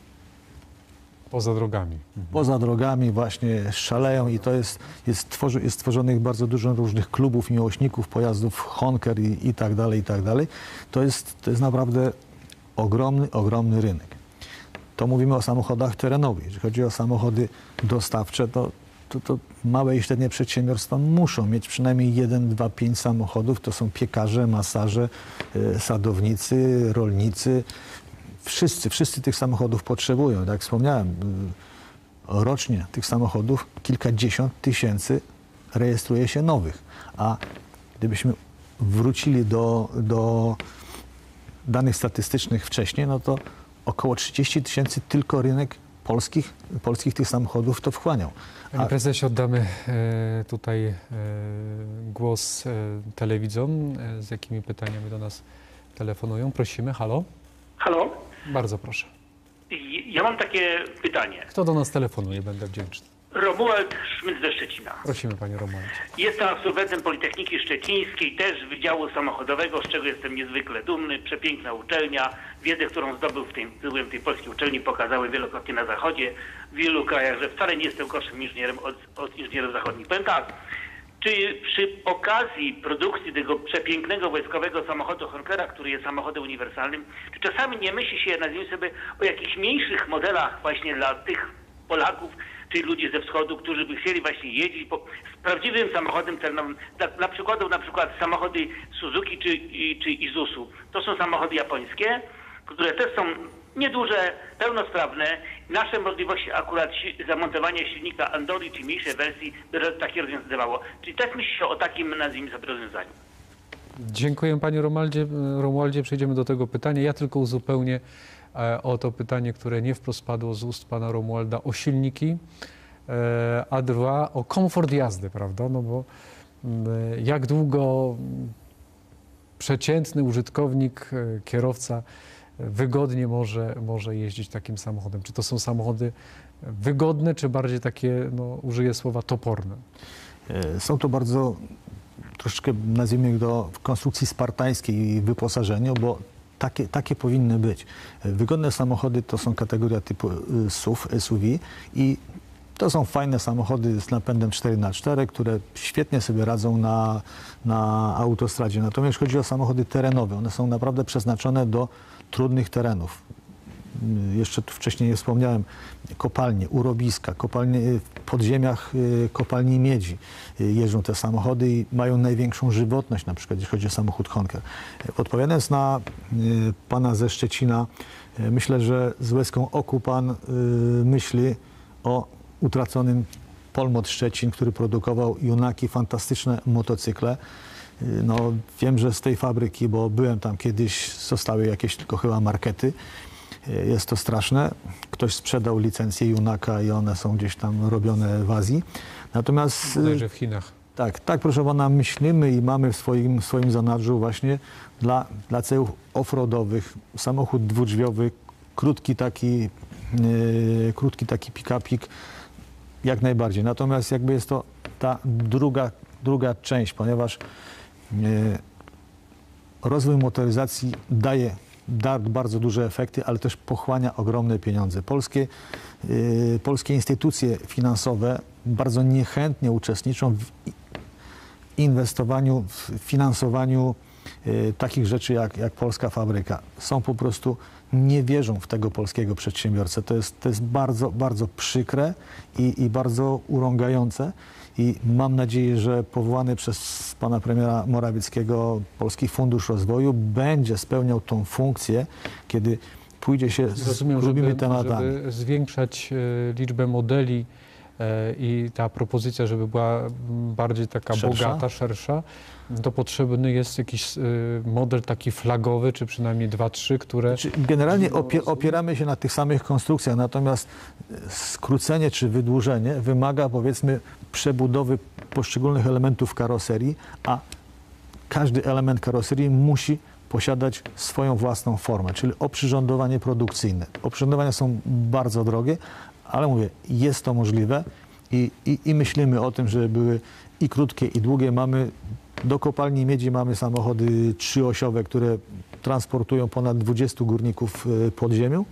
poza drogami. Mhm. Poza drogami właśnie szaleją i to jest, jest, tworzy, jest tworzonych bardzo dużo różnych klubów, miłośników pojazdów Honker i, i tak dalej, i tak dalej. To jest, to jest naprawdę ogromny, ogromny rynek. To mówimy o samochodach terenowych. Jeżeli chodzi o samochody dostawcze, to, to, to małe i średnie przedsiębiorstwa muszą mieć przynajmniej jeden, dwa, pięć samochodów. To są piekarze, masaże, sadownicy, rolnicy. Wszyscy, wszyscy tych samochodów potrzebują. Tak jak wspomniałem, rocznie tych samochodów kilkadziesiąt tysięcy rejestruje się nowych. A gdybyśmy wrócili do, do danych statystycznych wcześniej, no to około trzydzieści tysięcy tylko rynek polskich, polskich tych samochodów to wchłaniał. Panie prezesie, oddamy e, tutaj e, głos e, telewidzom, e, z jakimi pytaniami do nas telefonują. Prosimy, halo? Halo? Bardzo proszę. Ja mam takie pytanie. Kto do nas telefonuje? Będę wdzięczny. Romuald Szmyt ze Szczecina. Prosimy, panie Romualdzie. Jestem absolwentem Politechniki Szczecińskiej, też Wydziału Samochodowego, z czego jestem niezwykle dumny. Przepiękna uczelnia. Wiedzę, którą zdobył w tej, byłem tej polskiej uczelni, pokazały wielokrotnie na Zachodzie, w wielu krajach, że wcale nie jestem gorszym inżynierem od, od inżynierów zachodnich. Powiem tak, czy przy okazji produkcji tego przepięknego wojskowego samochodu Honkera, który jest samochodem uniwersalnym, czy czasami nie myśli się, nazwijmy sobie, o jakichś mniejszych modelach właśnie dla tych Polaków, czyli ludzi ze wschodu, którzy by chcieli właśnie jeździć po, z prawdziwym samochodem terenowym. Dla, dla przykładu na przykład samochody Suzuki czy, czy Isuzu. To są samochody japońskie, które też są nieduże, pełnosprawne. Nasze możliwości akurat si zamontowania silnika Andori czy mniejszej wersji by takie rozwiązywało. Czyli też myśli się o takim, nazwijmy sobie, rozwiązaniu. Dziękuję panie Romualdzie. Romualdzie, przejdziemy do tego pytania. Ja tylko uzupełnię o to pytanie, które nie wprost padło z ust pana Romualda, o silniki, a dwa o komfort jazdy, prawda? No bo jak długo przeciętny użytkownik, kierowca wygodnie może, może jeździć takim samochodem? Czy to są samochody wygodne, czy bardziej takie, no, użyję słowa, toporne? Są to bardzo troszeczkę, nazwijmy do konstrukcji spartańskiej i wyposażeniu, bo Takie, takie powinny być. Wygodne samochody to są kategoria typu S U V, S U V i to są fajne samochody z napędem cztery na cztery, które świetnie sobie radzą na, na autostradzie. Natomiast jeśli chodzi o samochody terenowe, one są naprawdę przeznaczone do trudnych terenów. Jeszcze tu wcześniej wspomniałem, kopalnie, urobiska, kopalnie, w podziemiach kopalni miedzi jeżdżą te samochody i mają największą żywotność, na przykład jeśli chodzi o samochód Honker. Odpowiadając na pana ze Szczecina, myślę, że z łezką oku pan myśli o utraconym Polmot Szczecin, który produkował Junaki, fantastyczne motocykle. No, wiem, że z tej fabryki, bo byłem tam kiedyś, zostały jakieś tylko chyba markety. Jest to straszne. Ktoś sprzedał licencję Junaka i one są gdzieś tam robione w Azji. Natomiast... Bodajże w Chinach. Tak, tak, proszę pana, myślimy i mamy w swoim, w swoim zanadrzu właśnie dla, dla celów offroadowych samochód dwudrzwiowy, krótki taki, yy, krótki taki pick-upik, jak najbardziej. Natomiast jakby jest to ta druga, druga część, ponieważ yy, rozwój motoryzacji daje da bardzo duże efekty, ale też pochłania ogromne pieniądze. Polskie, yy, polskie instytucje finansowe bardzo niechętnie uczestniczą w inwestowaniu, w finansowaniu y, takich rzeczy jak, jak polska fabryka. Są po prostu, nie wierzą w tego polskiego przedsiębiorcę. To jest, to jest bardzo, bardzo przykre i, i bardzo urągające. I mam nadzieję, że powołany przez pana premiera Morawieckiego Polski Fundusz Rozwoju będzie spełniał tą funkcję, kiedy pójdzie się Rozumiem, z grubymi żeby, tematami. żeby zwiększać y, liczbę modeli i ta propozycja, żeby była bardziej taka Szersza? bogata, szersza, to potrzebny jest jakiś model taki flagowy, czy przynajmniej dwa, trzy, które... Znaczy, generalnie opie, opieramy się na tych samych konstrukcjach, natomiast skrócenie czy wydłużenie wymaga, powiedzmy, przebudowy poszczególnych elementów karoserii, a każdy element karoserii musi posiadać swoją własną formę, czyli oprzyrządowanie produkcyjne. Oprzyrządowania są bardzo drogie, ale mówię, jest to możliwe i, i, i myślimy o tym, żeby były i krótkie, i długie. Mamy do kopalni miedzi mamy samochody trzyosiowe, które transportują ponad dwudziestu górników pod ziemią.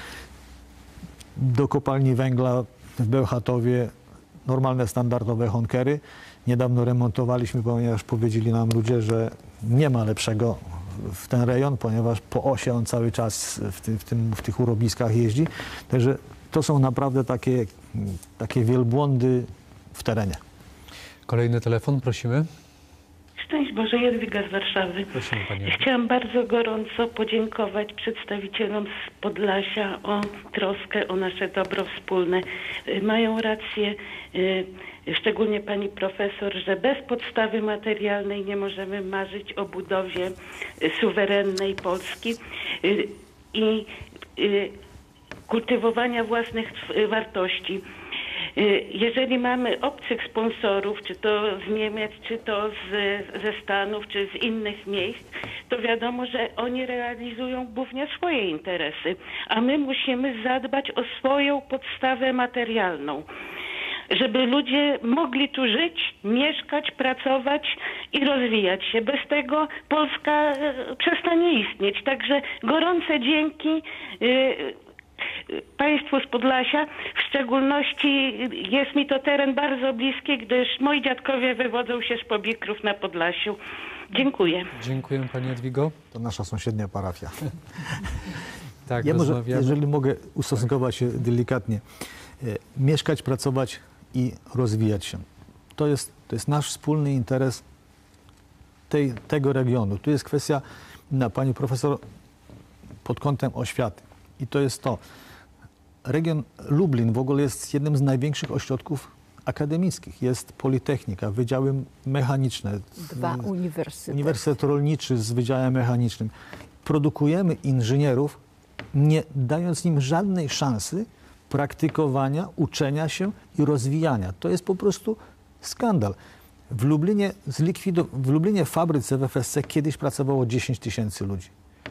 Do kopalni węgla w Bełchatowie normalne, standardowe honkery. Niedawno remontowaliśmy, ponieważ powiedzieli nam ludzie, że nie ma lepszego w ten rejon, ponieważ po osie on cały czas w, ty, w, tym, w tych urobiskach jeździ. Także to są naprawdę takie, takie wielbłądy w terenie. Kolejny telefon, prosimy. Szczęść Boże, Jadwiga z Warszawy. Prosimy, Pani. Chciałam bardzo gorąco podziękować przedstawicielom z Podlasia o troskę o nasze dobro wspólne. Mają rację, szczególnie pani profesor, że bez podstawy materialnej nie możemy marzyć o budowie suwerennej Polski i kultywowania własnych wartości. Jeżeli mamy obcych sponsorów, czy to z Niemiec, czy to z, ze Stanów, czy z innych miejsc, to wiadomo, że oni realizują głównie swoje interesy, a my musimy zadbać o swoją podstawę materialną, żeby ludzie mogli tu żyć, mieszkać, pracować i rozwijać się. Bez tego Polska przestanie istnieć. Także gorące dzięki Państwu z Podlasia. W szczególności jest mi to teren bardzo bliski, gdyż moi dziadkowie wywodzą się z Pobikrów na Podlasiu. Dziękuję. Dziękuję Pani Jadwigo. To nasza sąsiednia parafia. Tak, ja może, rozmawiamy. jeżeli mogę ustosunkować się delikatnie, mieszkać, pracować i rozwijać się. To jest, to jest nasz wspólny interes tej, tego regionu. Tu jest kwestia, na pani profesor, pod kątem oświaty. I to jest to. Region Lublin w ogóle jest jednym z największych ośrodków akademickich. Jest Politechnika, wydziały mechaniczne. Dwa uniwersytety. Uniwersytet Rolniczy z wydziałem mechanicznym. Produkujemy inżynierów, nie dając im żadnej szansy praktykowania, uczenia się i rozwijania. To jest po prostu skandal. W Lublinie, zlikwidow- w Lublinie w fabryce w F S C kiedyś pracowało dziesięć tysięcy ludzi.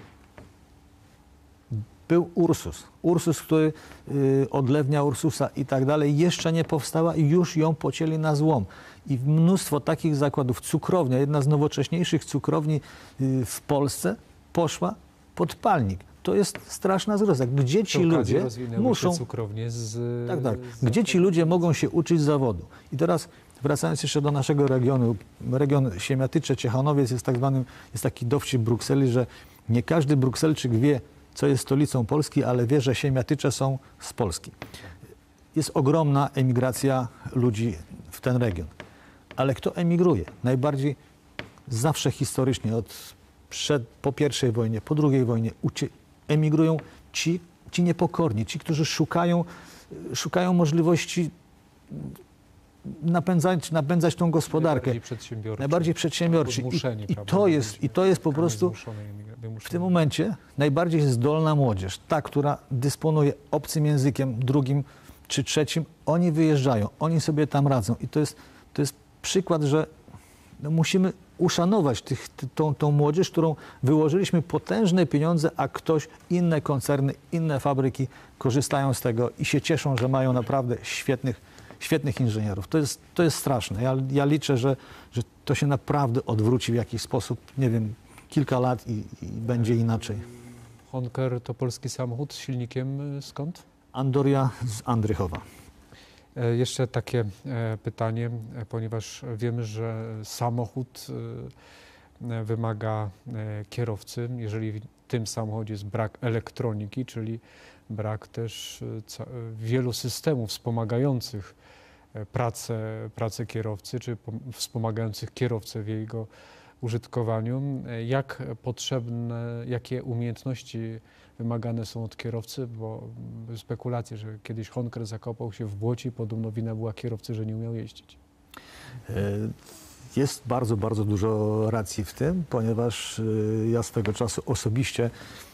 Był Ursus. Ursus, który y, odlewnia Ursusa i tak dalej, jeszcze nie powstała i już ją pocięli na złom. I mnóstwo takich zakładów. Cukrownia, jedna z nowocześniejszych cukrowni y, w Polsce, poszła pod palnik. To jest straszna zgroza. Gdzie ci ludzie muszą... cukrownie z... Tak, tak. z Gdzie ci ludzie mogą się uczyć zawodu? I teraz wracając jeszcze do naszego regionu, region Siemiatycze, Ciechanowiec jest tak zwany, jest taki dowcip Brukseli, że nie każdy Brukselczyk wie, co jest stolicą Polski, ale wie, że Siemiatycze są z Polski. Jest ogromna emigracja ludzi w ten region. Ale kto emigruje? Najbardziej zawsze historycznie, od przed, po pierwszej wojnie, po drugiej wojnie, ucie, emigrują ci, ci niepokorni, ci, którzy szukają, szukają możliwości napędzać, napędzać tą gospodarkę. Najbardziej przedsiębiorczy. Najbardziej przedsiębiorczy. Wymuszeni, I, i, prawda? to jest, I to jest po prostu w tym momencie najbardziej zdolna młodzież. Ta, która dysponuje obcym językiem, drugim czy trzecim, oni wyjeżdżają, oni sobie tam radzą. I to jest, to jest przykład, że no musimy uszanować tych, tą, tą młodzież, którą wyłożyliśmy potężne pieniądze, a ktoś, inne koncerny, inne fabryki korzystają z tego i się cieszą, że mają naprawdę świetnych, świetnych inżynierów. To jest, to jest straszne. Ja, ja liczę, że, że to się naprawdę odwróci w jakiś sposób, nie wiem, kilka lat i, i będzie inaczej. Honker to polski samochód z silnikiem skąd? Andoria z Andrychowa. E, Jeszcze takie e, pytanie, e, ponieważ wiemy, że samochód e, wymaga e, kierowcy. Jeżeli w tym samochodzie jest brak elektroniki, czyli brak też e, ca- e, wielu systemów wspomagających e, pracę, pracę kierowcy, czy pom- wspomagających kierowcę w jego użytkowaniu, e, jak potrzebne, jakie umiejętności wymagane są od kierowcy, bo były spekulacje, że kiedyś Honker zakopał się w błocie i podobno wina była kierowcy, że nie umiał jeździć. Jest bardzo, bardzo dużo racji w tym, ponieważ ja swego czasu osobiście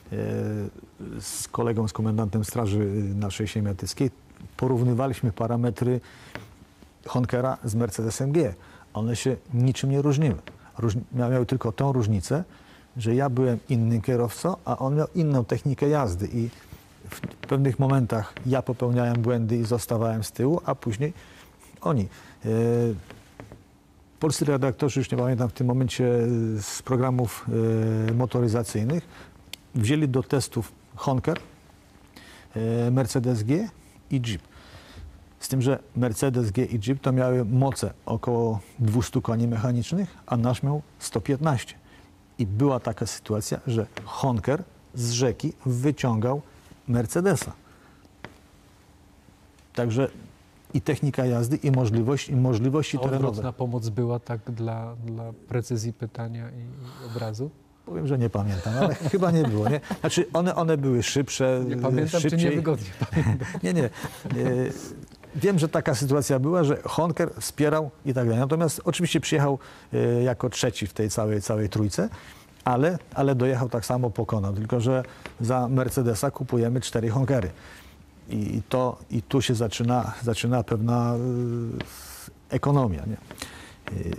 z kolegą, z komendantem straży naszej siemiatyckiej porównywaliśmy parametry Honkera z Mercedesem G. One się niczym nie różniły. Różni- miały tylko tą różnicę, że ja byłem innym kierowcą, a on miał inną technikę jazdy i w pewnych momentach ja popełniałem błędy i zostawałem z tyłu, a później oni. E, Polscy redaktorzy, już nie pamiętam w tym momencie z programów e, motoryzacyjnych, wzięli do testów Honker, e, Mercedes G i Jeep. Z tym, że Mercedes G i Jeep to miały moce około dwieście koni mechanicznych, a nasz miał sto piętnaście. I była taka sytuacja, że Honker z rzeki wyciągał Mercedesa. Także i technika jazdy, i możliwość, i możliwości A terenowe. odwrotna pomoc była tak dla, dla precyzji pytania i, i obrazu? Powiem, że nie pamiętam, ale chyba nie było. Nie? Znaczy one, one były szybsze, Nie pamiętam, szybciej. czy niewygodnie pamiętam. Nie, nie. E, Wiem, że taka sytuacja była, że Honker wspierał i tak dalej. Natomiast oczywiście przyjechał e, jako trzeci w tej całej, całej trójce, ale, ale dojechał tak samo, pokonał. Tylko że za Mercedesa kupujemy cztery Honkery. I, to, i tu się zaczyna, zaczyna pewna e, ekonomia. Nie? E,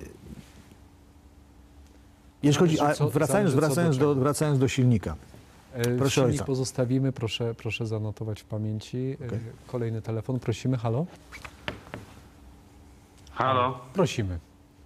Jeśli chodzi, a Co- wracając, zależy co do wracając, do, czego. wracając do silnika. E, Proszę Silnik ojca. pozostawimy, proszę, proszę zanotować w pamięci. E, Okej. Kolejny telefon, prosimy, halo? Halo, Prosimy.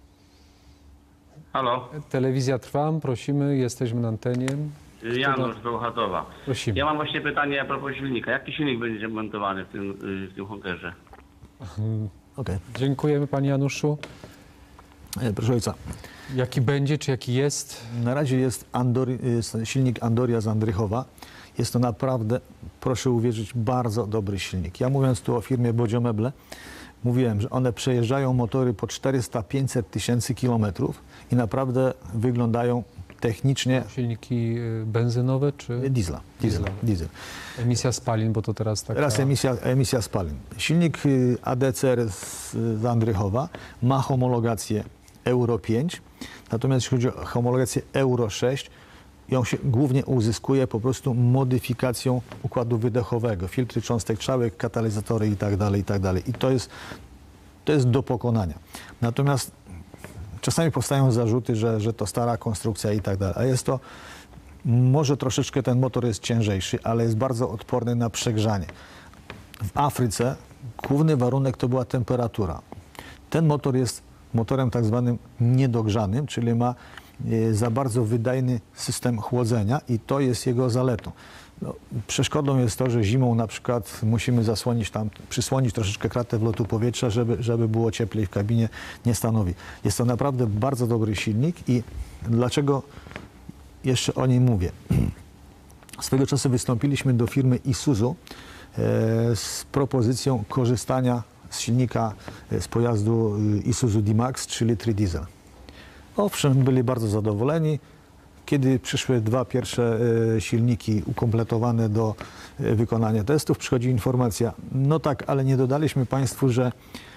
halo. Telewizja Trwam, prosimy, jesteśmy na antenie. Janusz z Bełchatowa. Prosimy. Ja mam właśnie pytanie a propos silnika. Jaki silnik będzie montowany w tym, y, w tym Honkerze? Okej. Dziękujemy panie Januszu. E, Proszę ojca. Jaki będzie, czy jaki jest? Na razie jest, Andori, jest silnik Andoria z Andrychowa. Jest to naprawdę, proszę uwierzyć, bardzo dobry silnik. Ja mówiąc tu o firmie Bodzio Meble, mówiłem, że one przejeżdżają motory po czterysta pięćset tysięcy kilometrów i naprawdę wyglądają technicznie Silniki y, benzynowe, czy diesla. Diesel, Diesla. diesel. emisja spalin, bo to teraz taka... Teraz emisja, emisja spalin. Silnik y, A D C R z, z Andrychowa ma homologację Euro pięć, natomiast jeśli chodzi o homologację Euro sześć, ją się głównie uzyskuje po prostu modyfikacją układu wydechowego, filtry cząstek trzałek, katalizatory i tak dalej, i tak dalej. I to jest, to jest do pokonania. Natomiast czasami powstają zarzuty, że, że to stara konstrukcja i tak dalej, a jest to, może troszeczkę ten motor jest ciężejszy, ale jest bardzo odporny na przegrzanie. W Afryce główny warunek to była temperatura. Ten motor jest motorem tak zwanym niedogrzanym, czyli ma e, za bardzo wydajny system chłodzenia i to jest jego zaletą. No, przeszkodą jest to, że zimą na przykład musimy zasłonić tam, przysłonić troszeczkę kratę wlotu powietrza, żeby, żeby było cieplej w kabinie, nie stanowi. Jest to naprawdę bardzo dobry silnik i dlaczego jeszcze o nim mówię? Swego czasu wystąpiliśmy do firmy Isuzu e, z propozycją korzystania z silnika, e, z pojazdu e, Isuzu D-Max trzy litry diesel. Owszem, byli bardzo zadowoleni. Kiedy przyszły dwa pierwsze e, silniki ukompletowane do e, wykonania testów, przychodzi informacja, no tak, ale nie dodaliśmy Państwu, że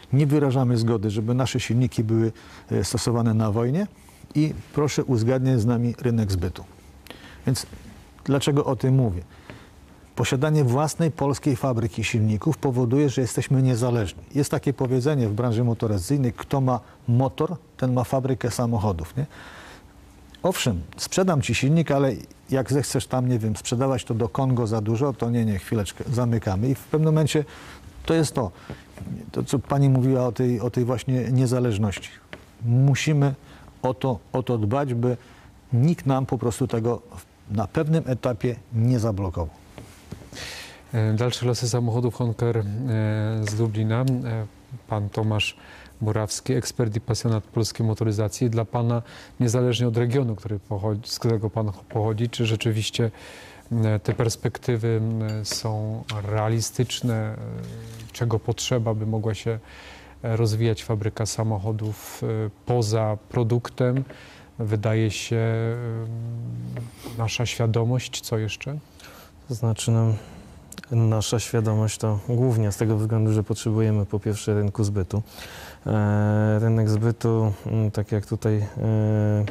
Nie wyrażamy zgody, żeby nasze silniki były stosowane na wojnie i proszę uzgadniać z nami rynek zbytu. Więc dlaczego o tym mówię? Posiadanie własnej polskiej fabryki silników powoduje, że jesteśmy niezależni. Jest takie powiedzenie w branży motoryzacyjnej, kto ma motor, ten ma fabrykę samochodów. Nie? Owszem, sprzedam ci silnik, ale jak zechcesz tam, nie wiem, sprzedawać to do Kongo za dużo, to nie, nie, chwileczkę, zamykamy. I w pewnym momencie to jest to, to co pani mówiła o tej, o tej właśnie niezależności. Musimy o to, o to dbać, by nikt nam po prostu tego na pewnym etapie nie zablokował. Dalsze losy samochodów Honker z Lublina. Pan Tomasz Murawski, ekspert i pasjonat polskiej motoryzacji. Dla Pana, niezależnie od regionu, który pochodzi, z którego Pan pochodzi, czy rzeczywiście te perspektywy są realistyczne? Czego potrzeba, by mogła się rozwijać fabryka samochodów poza produktem? Wydaje się nasza świadomość, co jeszcze? To znaczy no, nasza świadomość to głównie z tego względu, że potrzebujemy po pierwsze rynku zbytu. E, rynek zbytu, tak jak tutaj e,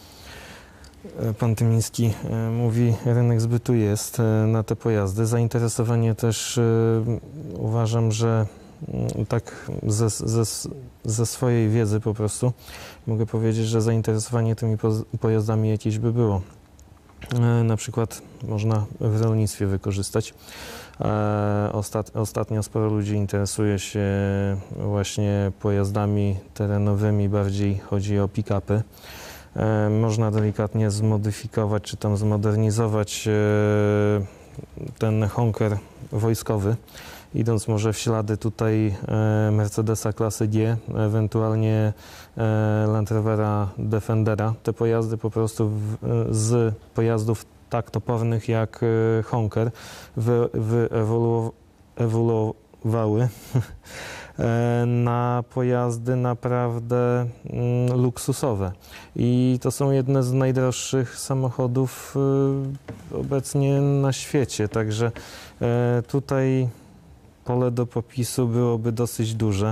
pan Tymiński e, mówi, rynek zbytu jest e, na te pojazdy. Zainteresowanie też e, uważam, że m, tak ze, ze, ze swojej wiedzy po prostu mogę powiedzieć, że zainteresowanie tymi pojazdami jakieś by było. Na przykład można w rolnictwie wykorzystać. Ostat, ostatnio sporo ludzi interesuje się właśnie pojazdami terenowymi, bardziej chodzi o pick-upy. Można delikatnie zmodyfikować czy tam zmodernizować ten Honker wojskowy, idąc może w ślady tutaj Mercedesa klasy G, ewentualnie Land Rovera Defendera. Te pojazdy po prostu w, z pojazdów tak topornych jak Honker wy, wyewoluowały na pojazdy naprawdę luksusowe. I to są jedne z najdroższych samochodów obecnie na świecie, także tutaj pole do popisu byłoby dosyć duże.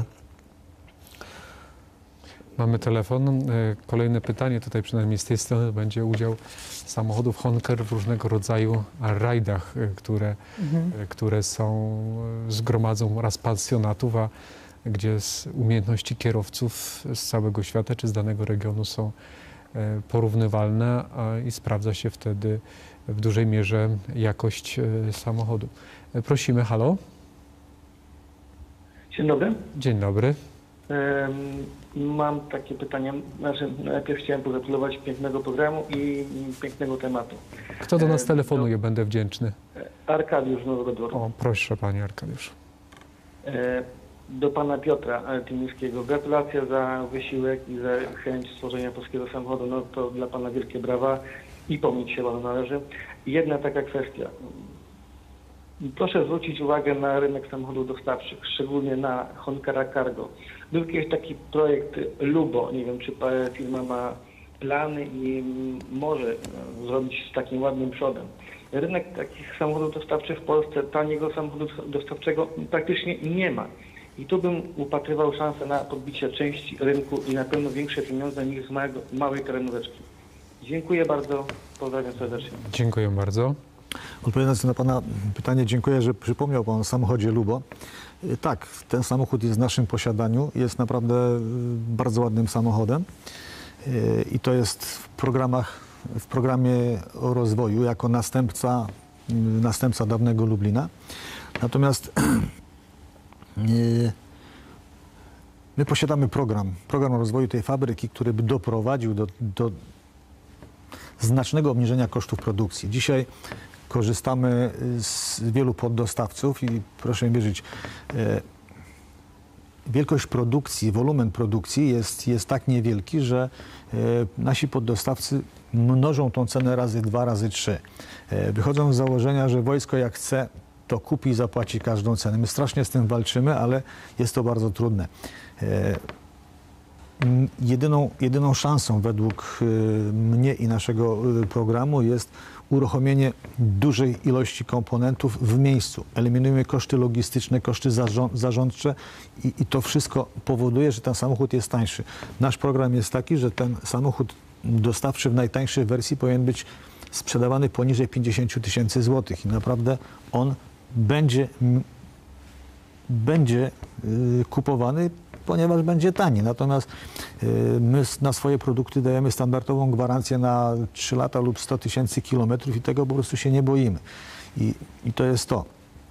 Mamy telefon. Kolejne pytanie, tutaj przynajmniej z tej strony, będzie udział samochodów Honker w różnego rodzaju rajdach, które, mhm. które są, zgromadzą raz pasjonatów, a gdzie umiejętności kierowców z całego świata czy z danego regionu są porównywalne i sprawdza się wtedy w dużej mierze jakość samochodu. Prosimy, halo. Dzień dobry. Dzień dobry. Mam takie pytanie. Znaczy, najpierw chciałem pogratulować pięknego programu i pięknego tematu. Kto do nas telefonuje? Będę wdzięczny. Arkadiusz z Nowego Dworu. O, proszę panie Arkadiusz. Do pana Piotra Tymińskiego. Gratulacje za wysiłek i za chęć stworzenia polskiego samochodu. No to dla pana wielkie brawa i pomnieć się panu należy. Jedna taka kwestia. Proszę zwrócić uwagę na rynek samochodów dostawczych, szczególnie na Honkera Cargo. Był kiedyś taki projekt Lubo, nie wiem, czy firma ma plany i może zrobić z takim ładnym przodem. Rynek takich samochodów dostawczych w Polsce, taniego samochodu dostawczego praktycznie nie ma. I tu bym upatrywał szansę na podbicie części rynku i na pewno większe pieniądze niż z małego, małej terenóweczki. Dziękuję bardzo, pozdrawiam serdecznie. Dziękuję bardzo. Odpowiadając na pana pytanie, dziękuję, że przypomniał pan o samochodzie Lubo. Tak, ten samochód jest w naszym posiadaniu, jest naprawdę bardzo ładnym samochodem i to jest w programach, w programie o rozwoju jako następca, następca dawnego Lublina. Natomiast my posiadamy program, program rozwoju tej fabryki, który by doprowadził do, do znacznego obniżenia kosztów produkcji. Dzisiaj korzystamy z wielu poddostawców i proszę mi wierzyć, e, wielkość produkcji, wolumen produkcji jest, jest tak niewielki, że e, nasi poddostawcy mnożą tą cenę razy dwa, razy trzy. E, wychodzą z założenia, że wojsko jak chce, to kupi i zapłaci każdą cenę. My strasznie z tym walczymy, ale jest to bardzo trudne. E, jedyną, jedyną szansą według mnie i naszego programu jest uruchomienie dużej ilości komponentów w miejscu. Eliminujemy koszty logistyczne, koszty zarządcze i, i to wszystko powoduje, że ten samochód jest tańszy. Nasz program jest taki, że ten samochód dostawczy w najtańszej wersji powinien być sprzedawany poniżej pięćdziesiąt tysięcy złotych i naprawdę on będzie, będzie kupowany, ponieważ będzie tani. Natomiast my na swoje produkty dajemy standardową gwarancję na trzy lata lub sto tysięcy kilometrów i tego po prostu się nie boimy. I, i to jest to.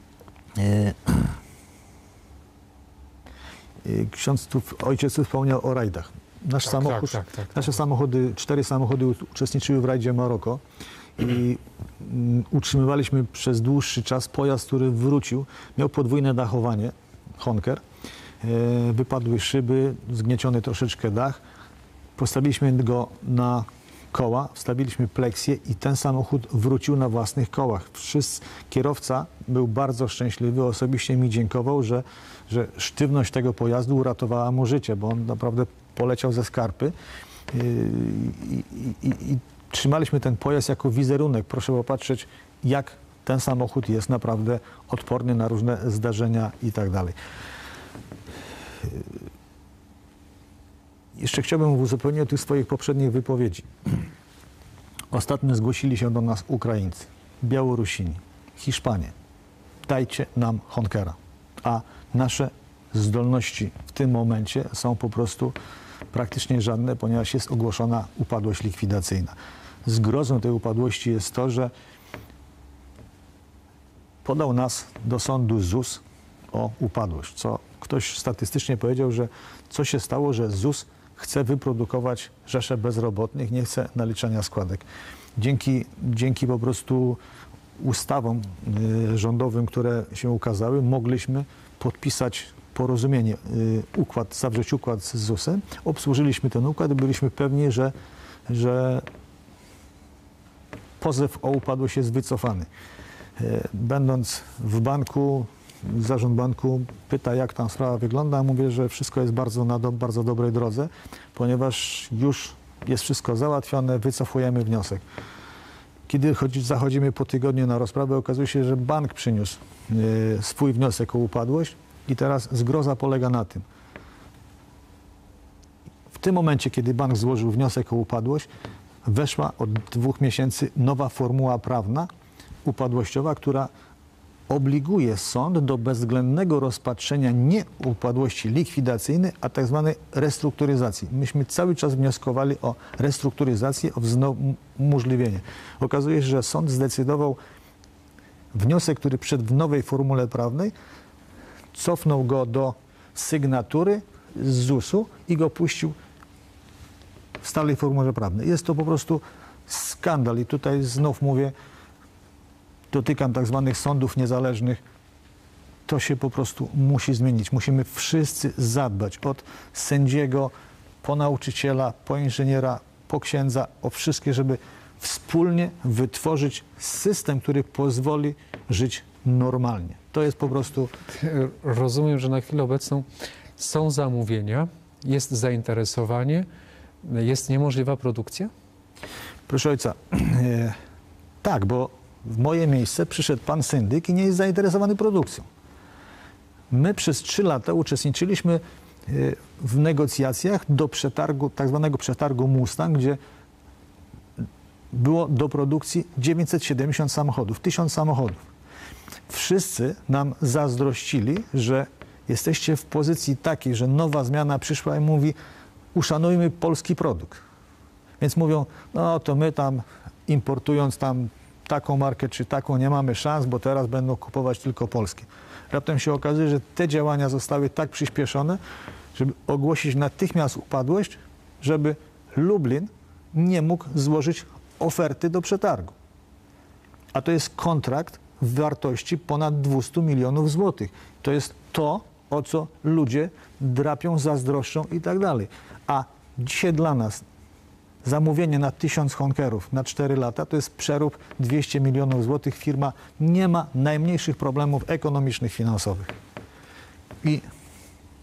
Ksiądz tu, ojciec tu wspomniał o rajdach. Nasz tak, samochód, tak, tak, tak, nasze tak. samochody, cztery samochody uczestniczyły w rajdzie Maroko i mm, utrzymywaliśmy przez dłuższy czas pojazd, który wrócił. Miał podwójne dachowanie, Honker. E, wypadły szyby, zgnieciony troszeczkę dach. Postawiliśmy go na koła, wstawiliśmy pleksję i ten samochód wrócił na własnych kołach. Wszyscy, kierowca był bardzo szczęśliwy, osobiście mi dziękował, że, że sztywność tego pojazdu uratowała mu życie, bo on naprawdę poleciał ze skarpy i, i, i, i trzymaliśmy ten pojazd jako wizerunek. Proszę popatrzeć, jak ten samochód jest naprawdę odporny na różne zdarzenia i tak dalej. Jeszcze chciałbym w uzupełnieniu tych swoich poprzednich wypowiedzi. Ostatnio zgłosili się do nas Ukraińcy, Białorusini, Hiszpanie. Dajcie nam Honkera. A nasze zdolności w tym momencie są po prostu praktycznie żadne, ponieważ jest ogłoszona upadłość likwidacyjna. Zgrozą tej upadłości jest to, że podał nas do sądu Z U S o upadłość, co ktoś statystycznie powiedział, że co się stało, że Z U S chce wyprodukować rzeszę bezrobotnych, nie chce naliczania składek. Dzięki, dzięki po prostu ustawom y, rządowym, które się ukazały, mogliśmy podpisać porozumienie, y, układ, zawrzeć układ z Z U S-em. Obsłużyliśmy ten układ i byliśmy pewni, że, że pozew o upadłość jest wycofany. Y, będąc w banku, zarząd banku pyta, jak tam sprawa wygląda, a mówię, że wszystko jest bardzo na do, bardzo dobrej drodze, ponieważ już jest wszystko załatwione, wycofujemy wniosek. Kiedy chodzi, zachodzimy po tygodniu na rozprawę, okazuje się, że bank przyniósł y, swój wniosek o upadłość i teraz zgroza polega na tym. W tym momencie, kiedy bank złożył wniosek o upadłość, weszła od dwóch miesięcy nowa formuła prawna upadłościowa, która obliguje sąd do bezwzględnego rozpatrzenia nie upadłości likwidacyjnej, a tak zwanej restrukturyzacji. Myśmy cały czas wnioskowali o restrukturyzację, o umożliwienie. Okazuje się, że sąd zdecydował wniosek, który przed w nowej formule prawnej, cofnął go do sygnatury z Z U S-u i go puścił w stałej formule prawnej. Jest to po prostu skandal i tutaj znów mówię, dotykam tak zwanych sądów niezależnych, to się po prostu musi zmienić. Musimy wszyscy zadbać od sędziego, po nauczyciela, po inżyniera, po księdza, o wszystkie, żeby wspólnie wytworzyć system, który pozwoli żyć normalnie. To jest po prostu... Rozumiem, że na chwilę obecną są zamówienia, jest zainteresowanie, jest niemożliwa produkcja? Proszę ojca, e, tak, bo w moje miejsce przyszedł pan syndyk i nie jest zainteresowany produkcją. My przez trzy lata uczestniczyliśmy w negocjacjach do przetargu, tak zwanego przetargu Mustang, gdzie było do produkcji dziewięćset siedemdziesiąt samochodów, tysiąc samochodów. Wszyscy nam zazdrościli, że jesteście w pozycji takiej, że nowa zmiana przyszła i mówi, uszanujmy polski produkt. Więc mówią, no to my tam importując tam taką markę czy taką nie mamy szans, bo teraz będą kupować tylko polskie. Raptem się okazuje, że te działania zostały tak przyspieszone, żeby ogłosić natychmiast upadłość, żeby Lublin nie mógł złożyć oferty do przetargu. A to jest kontrakt w wartości ponad dwieście milionów złotych. To jest to, o co ludzie drapią, zazdroszczą i tak dalej. A dzisiaj dla nas zamówienie na tysiąc Honkerów na cztery lata to jest przerób dwieście milionów złotych. Firma nie ma najmniejszych problemów ekonomicznych, finansowych. I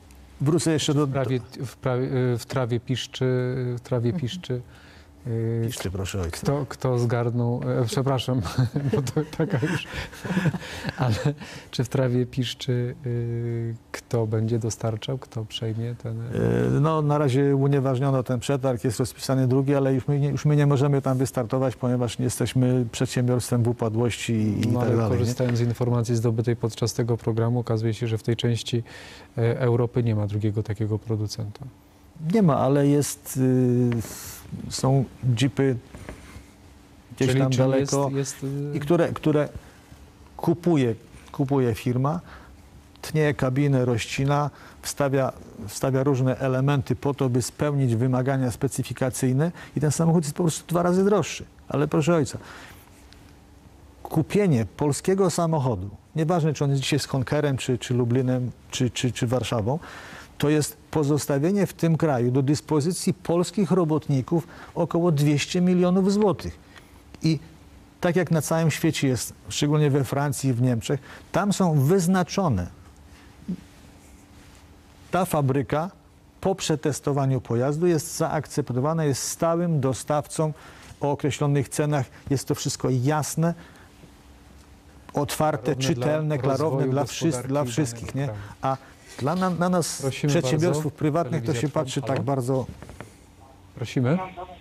wrócę jeszcze do... W, prawie, w, prawie, w trawie piszczy, w trawie piszczy. Yy, Piszczy, proszę ojca. Kto, kto zgarnął, e, przepraszam, bo to taka już, ale czy w trawie piszczy, yy, kto będzie dostarczał, kto przejmie ten... Yy, No na razie unieważniono ten przetarg, jest rozpisany drugi, ale już my, nie, już my nie możemy tam wystartować, ponieważ nie jesteśmy przedsiębiorstwem w upadłości i, i No tak ale dalej. korzystając z informacji zdobytej podczas tego programu, okazuje się, że w tej części e, Europy nie ma drugiego takiego producenta. Nie? Nie ma, ale jest, yy, są jeepy gdzieś Czyli, tam czyli daleko jest, jest, yy, i które, które kupuje, kupuje firma, tnie kabinę, rozcina, wstawia, wstawia różne elementy po to, by spełnić wymagania specyfikacyjne i ten samochód jest po prostu dwa razy droższy. Ale proszę ojca, kupienie polskiego samochodu, nieważne czy on jest dzisiaj z Honkerem, czy, czy Lublinem, czy, czy, czy Warszawą, to jest pozostawienie w tym kraju do dyspozycji polskich robotników około dwieście milionów złotych. I tak jak na całym świecie jest, szczególnie we Francji i w Niemczech, tam są wyznaczone. Ta fabryka po przetestowaniu pojazdu jest zaakceptowana, jest stałym dostawcą o określonych cenach. Jest to wszystko jasne, otwarte, Klarowne czytelne, dla klarowne rozwoju dla, wszy, gospodarki dla wszystkich. Nie? danego A dla na, na nas, Prosimy przedsiębiorców bardzo. prywatnych, to Telewizja się patrzy Trwam. tak Halo? bardzo... Prosimy.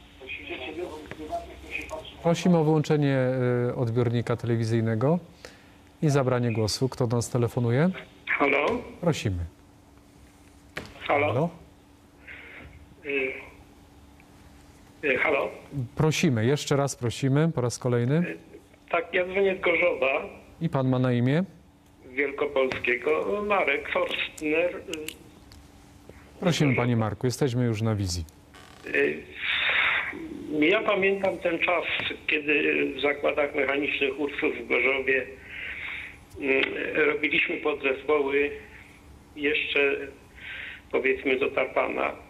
Prosimy o wyłączenie y, odbiornika telewizyjnego i zabranie głosu. Kto do nas telefonuje? Halo? Prosimy. Halo? Halo? Y, y, halo? Prosimy, jeszcze raz prosimy, po raz kolejny. Tak, ja dzwonię z Gorzowa I pan ma na imię? Wielkopolskiego. Marek Forstner. Y, Prosimy, panie Marku, jesteśmy już na wizji. y, Ja pamiętam ten czas, kiedy w zakładach mechanicznych Ursus w Gorzowie y, robiliśmy podzespoły jeszcze, powiedzmy, do Tarpana. Y,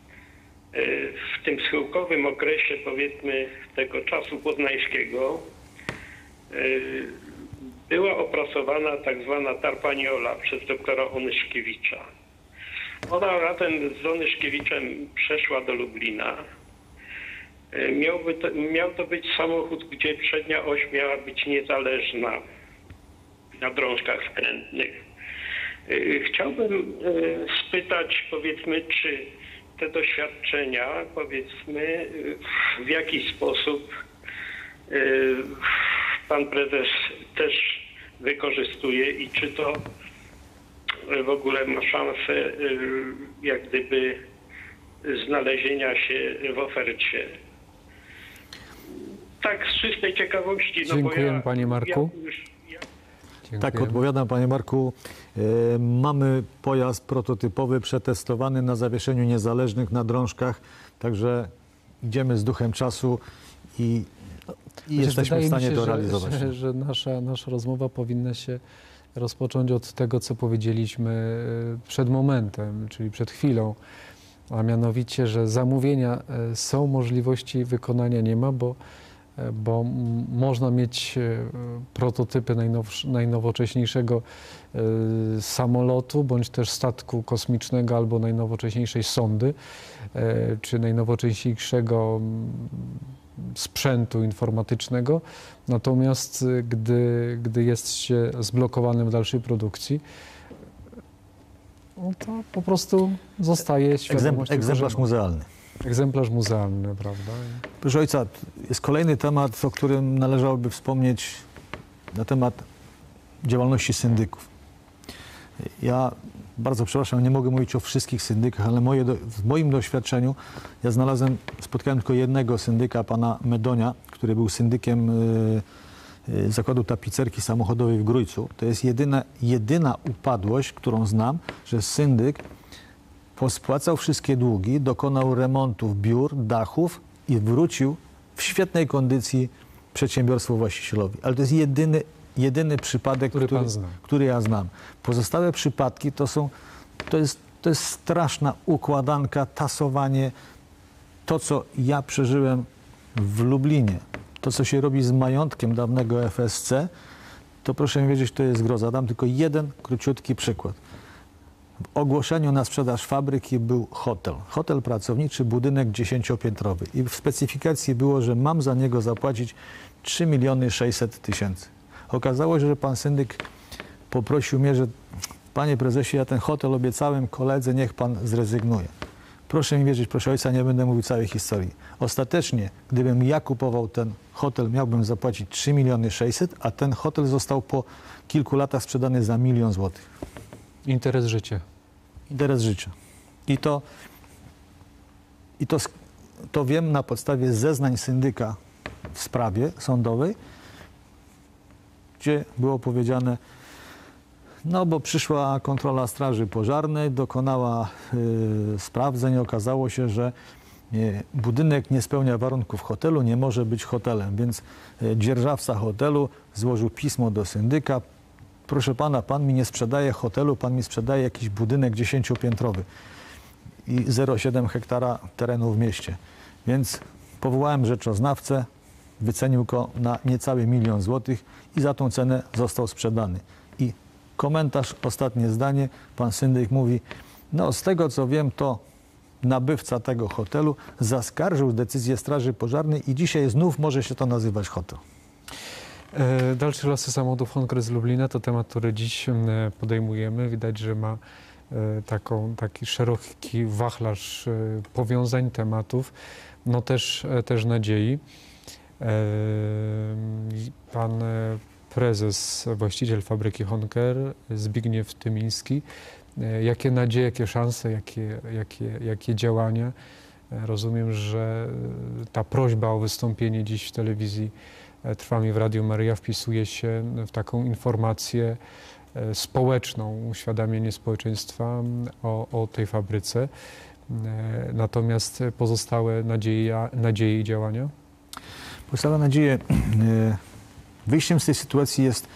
W tym schyłkowym okresie, powiedzmy, tego czasu poznańskiego y, była opracowana tak zwana Tarpaniola przez doktora Onyszkiewicza. Ona razem z Onyszkiewiczem przeszła do Lublina. Miałby to, miał to być samochód, gdzie przednia oś miała być niezależna na drążkach skrętnych. Chciałbym spytać, powiedzmy, czy te doświadczenia, powiedzmy, w jaki sposób pan prezes też wykorzystuje i czy to w ogóle ma szansę jak gdyby znalezienia się w ofercie. Tak z czystej ciekawości. No Dziękujemy, bo ja, panie Marku. Ja już, ja... Dziękujemy. Tak, odpowiadam, panie Marku. E, mamy pojazd prototypowy przetestowany na zawieszeniu niezależnych na drążkach, także idziemy z duchem czasu i, i Chociaż jesteśmy w wydaje mi stanie się, to że, realizować. Że, że nasza, nasza rozmowa powinna się rozpocząć od tego, co powiedzieliśmy przed momentem, czyli przed chwilą, a mianowicie, że zamówienia są, możliwości wykonania nie ma, bo, bo można mieć prototypy najnowsz, najnowocześniejszego samolotu, bądź też statku kosmicznego, albo najnowocześniejszej sondy, czy najnowocześniejszego sprzętu informatycznego. Natomiast gdy, gdy jest się zblokowanym w dalszej produkcji, no to po prostu zostaje świadomość. Egzemplarz tego, muzealny. Egzemplarz muzealny, prawda? Proszę ojca, jest kolejny temat, o którym należałoby wspomnieć, na temat działalności syndyków. Ja bardzo przepraszam, nie mogę mówić o wszystkich syndykach, ale moje do, w moim doświadczeniu ja znalazłem, spotkałem tylko jednego syndyka, pana Medonia, który był syndykiem y, y, zakładu tapicerki samochodowej w Grójcu. To jest jedyna, jedyna upadłość, którą znam, że syndyk pospłacał wszystkie długi, dokonał remontów biur, dachów i wrócił w świetnej kondycji przedsiębiorstwu właścicielowi. Ale to jest jedyny, jedyny przypadek, Który który, pan zna. który ja znam. Pozostałe przypadki to są, to jest, to jest straszna układanka, tasowanie. To, co ja przeżyłem w Lublinie, to, co się robi z majątkiem dawnego F S C, to proszę mi wiedzieć, to jest groza. Dam tylko jeden króciutki przykład. W ogłoszeniu na sprzedaż fabryki był hotel. Hotel pracowniczy, budynek dziesięciopiętrowy. I w specyfikacji było, że mam za niego zapłacić trzy miliony sześćset tysięcy. Okazało się, że pan syndyk poprosił mnie, że panie prezesie, ja ten hotel obiecałem koledze, niech pan zrezygnuje. Proszę mi wierzyć, proszę ojca, nie będę mówił całej historii. Ostatecznie, gdybym ja kupował ten hotel, miałbym zapłacić trzy miliony sześćset, a ten hotel został po kilku latach sprzedany za milion złotych. Interes życia. Interes życia. I to, i to, to wiem na podstawie zeznań syndyka w sprawie sądowej, gdzie było powiedziane, no bo przyszła kontrola straży pożarnej, dokonała y, sprawdzeń, okazało się, że y, budynek nie spełnia warunków hotelu, nie może być hotelem, więc y, dzierżawca hotelu złożył pismo do syndyka. Proszę pana, pan mi nie sprzedaje hotelu, pan mi sprzedaje jakiś budynek dziesięciopiętrowy i zero przecinek siedem hektara terenu w mieście. Więc powołałem rzeczoznawcę, wycenił go na niecały milion złotych i za tą cenę został sprzedany. I komentarz, ostatnie zdanie, pan syndyk mówi, no z tego co wiem, to nabywca tego hotelu zaskarżył decyzję Straży Pożarnej i dzisiaj znów może się to nazywać hotel. Dalsze losy samochodów Honker z Lublina to temat, który dziś podejmujemy. Widać, że ma taką, taki szeroki wachlarz powiązań, tematów, no też, też nadziei. Pan prezes, właściciel fabryki Honker, Zbigniew Tymiński, jakie nadzieje, jakie szanse, jakie, jakie, jakie działania? Rozumiem, że ta prośba o wystąpienie dziś w telewizji Trwam i w Radiu Maryja wpisuje się w taką informację społeczną, uświadamianie społeczeństwa o, o tej fabryce. Natomiast pozostałe nadzieje, nadzieje i działania? Pozostałe nadzieje. Wyjściem z tej sytuacji jest,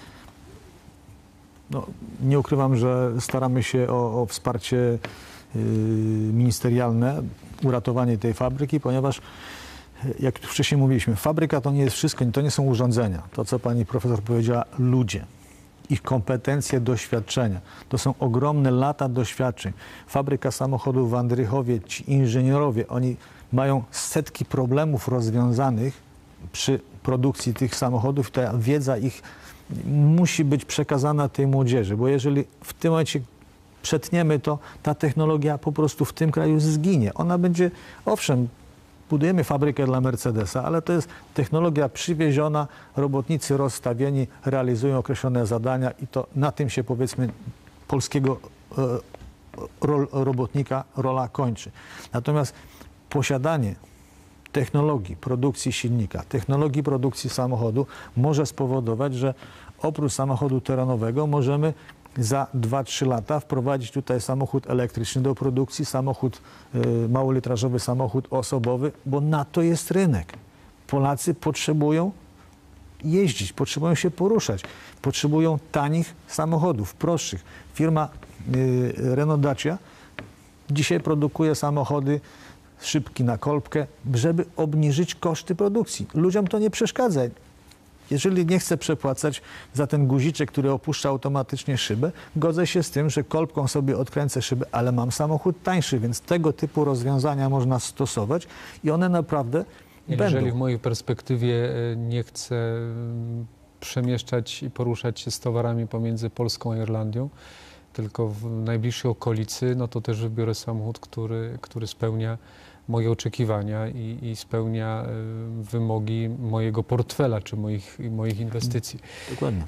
no, nie ukrywam, że staramy się o, o wsparcie y, ministerialne, uratowanie tej fabryki, ponieważ jak wcześniej mówiliśmy, fabryka to nie jest wszystko, to nie są urządzenia. To, co pani profesor powiedziała, ludzie, ich kompetencje, doświadczenia. To są ogromne lata doświadczeń. Fabryka samochodów w Andrychowie, ci inżynierowie, oni mają setki problemów rozwiązanych przy produkcji tych samochodów. Ta wiedza ich musi być przekazana tej młodzieży, bo jeżeli w tym momencie przetniemy to, ta technologia po prostu w tym kraju zginie. Ona będzie, owszem, budujemy fabrykę dla Mercedesa, ale to jest technologia przywieziona, robotnicy rozstawieni, realizują określone zadania i to na tym się, powiedzmy, polskiego e, rol, robotnika rola kończy. Natomiast posiadanie technologii produkcji silnika, technologii produkcji samochodu może spowodować, że oprócz samochodu terenowego możemy za dwa trzy lata wprowadzić tutaj samochód elektryczny do produkcji, samochód y, małolitrażowy, samochód osobowy, bo na to jest rynek. Polacy potrzebują jeździć, potrzebują się poruszać, potrzebują tanich samochodów, prostszych. Firma y, Renault Dacia dzisiaj produkuje samochody szybki na kolbkę, żeby obniżyć koszty produkcji. Ludziom to nie przeszkadza. Jeżeli nie chcę przepłacać za ten guziczek, który opuszcza automatycznie szybę, godzę się z tym, że kolbką sobie odkręcę szybę, ale mam samochód tańszy, więc tego typu rozwiązania można stosować i one naprawdę będą. Jeżeli w mojej perspektywie nie chcę przemieszczać i poruszać się z towarami pomiędzy Polską a Irlandią, tylko w najbliższej okolicy, no to też wybiorę samochód, który, który spełnia moje oczekiwania i, i spełnia y, wymogi mojego portfela czy moich, moich inwestycji. Dokładnie.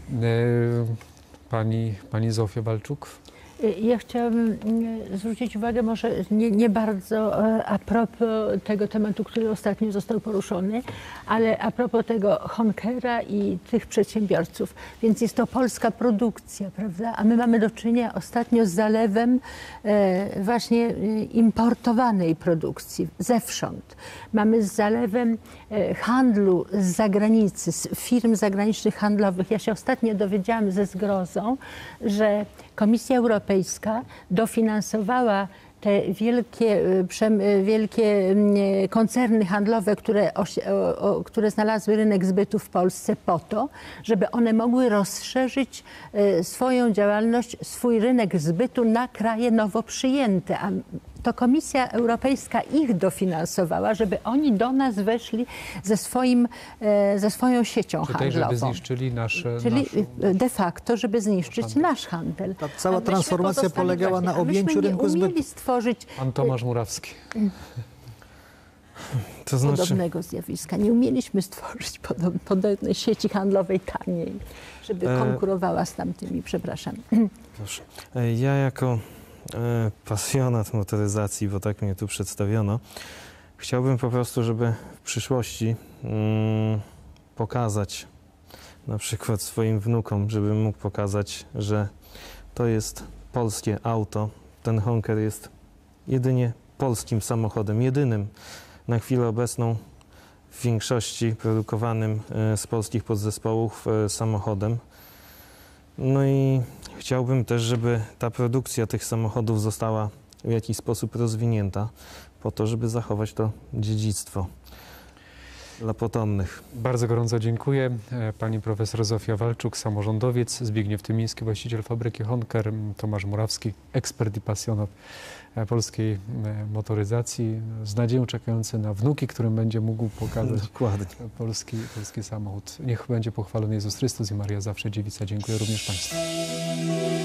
Y, pani, pani Zofia Walczuk? Ja chciałabym zwrócić uwagę może nie, nie bardzo a propos tego tematu, który ostatnio został poruszony, ale a propos tego Honkera i tych przedsiębiorców. Więc jest to polska produkcja, prawda? A my mamy do czynienia ostatnio z zalewem e, właśnie importowanej produkcji zewsząd. Mamy z zalewem e, handlu z zagranicy, z firm zagranicznych handlowych. Ja się ostatnio dowiedziałam ze zgrozą, że Komisja Europejska dofinansowała te wielkie, wielkie koncerny handlowe, które, które znalazły rynek zbytu w Polsce po to, żeby one mogły rozszerzyć swoją działalność, swój rynek zbytu na kraje nowo przyjęte. A to Komisja Europejska ich dofinansowała, żeby oni do nas weszli ze, swoim, ze swoją siecią Czy handlową. Czyli żeby zniszczyli nasze... Czyli nasz... de facto, żeby zniszczyć nasz handel. Nasz handel. Ta cała transformacja polegała na objęciu rynku zbytu. Stworzyć Pan Tomasz Murawski. To znaczy... podobnego zjawiska. Nie umieliśmy stworzyć podobnej sieci handlowej taniej, żeby konkurowała z tamtymi, przepraszam. Proszę. Ja jako e, pasjonat motoryzacji, bo tak mnie tu przedstawiono, chciałbym po prostu, żeby w przyszłości mm, pokazać na przykład swoim wnukom, żebym mógł pokazać, że to jest polskie auto. Ten Honker jest jedynie polskim samochodem, jedynym na chwilę obecną w większości produkowanym z polskich podzespołów samochodem. No i chciałbym też, żeby ta produkcja tych samochodów została w jakiś sposób rozwinięta po to, żeby zachować to dziedzictwo dla potomnych. Bardzo gorąco dziękuję. Pani profesor Zofia Walczuk, samorządowiec, Zbigniew Tymiński, właściciel fabryki Honker, Tomasz Murawski, ekspert i pasjonat polskiej motoryzacji, z nadzieją czekający na wnuki, którym będzie mógł pokazać Dokładnie. polski, polski samochód. Niech będzie pochwalony Jezus Chrystus i Maria zawsze Dziewica. Dziękuję również Państwu.